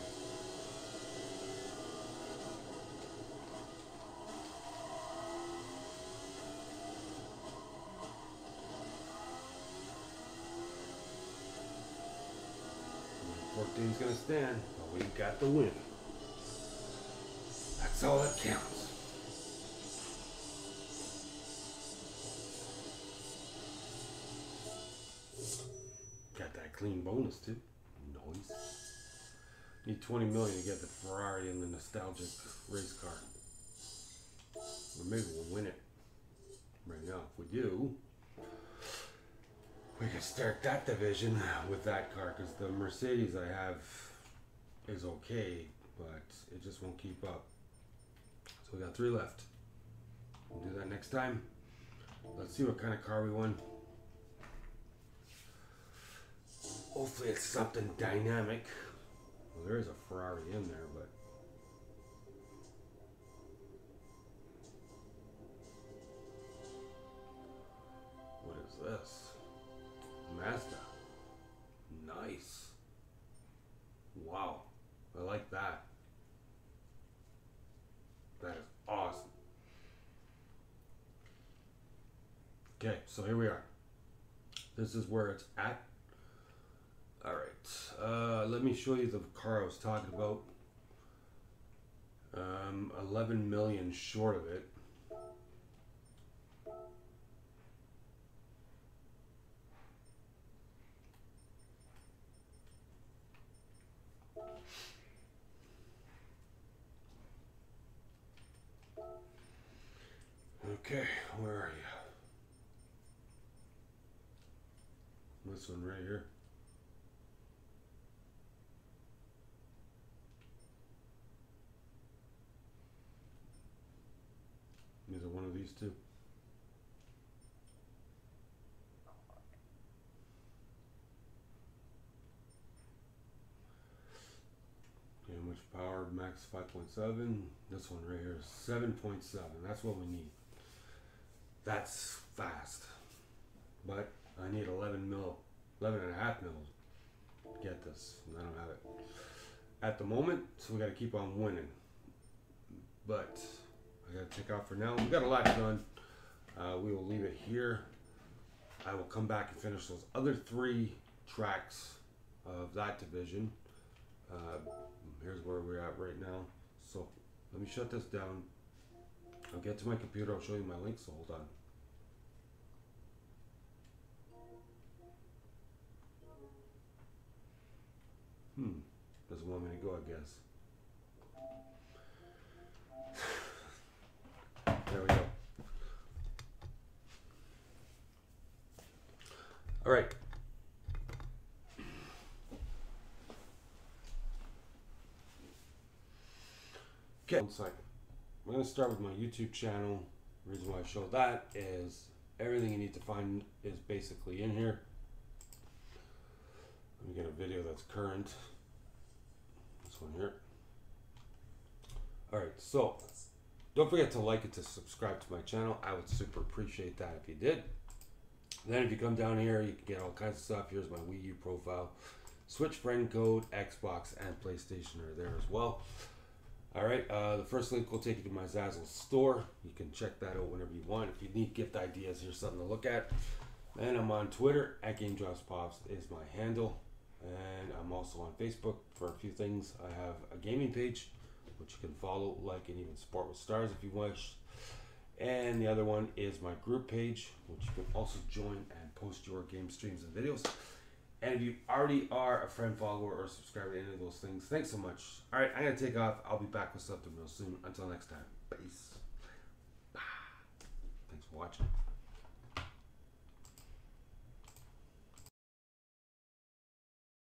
fourteen's gonna stand, but we got the win. That's all that counts. Got that clean bonus too. Nice. Need twenty million to get the Ferrari in the nostalgic race car. Or maybe we'll win it. Right now, if we do, we can start that division with that car, because the Mercedes I have is okay, but it just won't keep up. So we got three left. We'll do that next time. Let's see what kind of car we won. Hopefully it's something dynamic. Well, there is a Ferrari in there, but what is this? Mazda. Nice. Wow. I like that. That is awesome. Okay, so here we are. This is where it's at. Alright, uh, let me show you the car I was talking about. Um, eleven million short of it. Okay, where are you? This one right here. Either one of these two. Okay, how much power? Max five point seven. This one right here is seven point seven. That's what we need. That's fast. But I need eleven mil, eleven and a half mil to get this. And I don't have it at the moment, so we got to keep on winning. But I got to take off for now. We got a lot done. Uh, we will leave it here. I will come back and finish those other three tracks of that division. Uh, here's where we're at right now. So let me shut this down. I'll get to my computer. I'll show you my link. So hold on. Hmm. Doesn't want me to go, I guess. There we go. All right. Okay. One second. I'm going to start with my YouTube channel. The reason why I show that is everything you need to find is basically in here. Let me get a video that's current. This one here. All right. So don't forget to like and to subscribe to my channel. I would super appreciate that if you did. Then if you come down here, you can get all kinds of stuff. Here's my Wii U profile. Switch friend code, Xbox, and PlayStation are there as well. All right, uh, the first link will take you to my Zazzle store. You can check that out whenever you want. If you need gift ideas, here's something to look at. And I'm on Twitter, at gamedropspops is my handle. And I'm also on Facebook for a few things. I have a gaming page, which you can follow, like, and even support with stars if you wish. And the other one is my group page, which you can also join and post your game streams and videos. And if you already are a friend, follower, or subscriber to any of those things, thanks so much. All right, I'm going to take off. I'll be back with something real soon. Until next time, peace. Bye. Thanks for watching.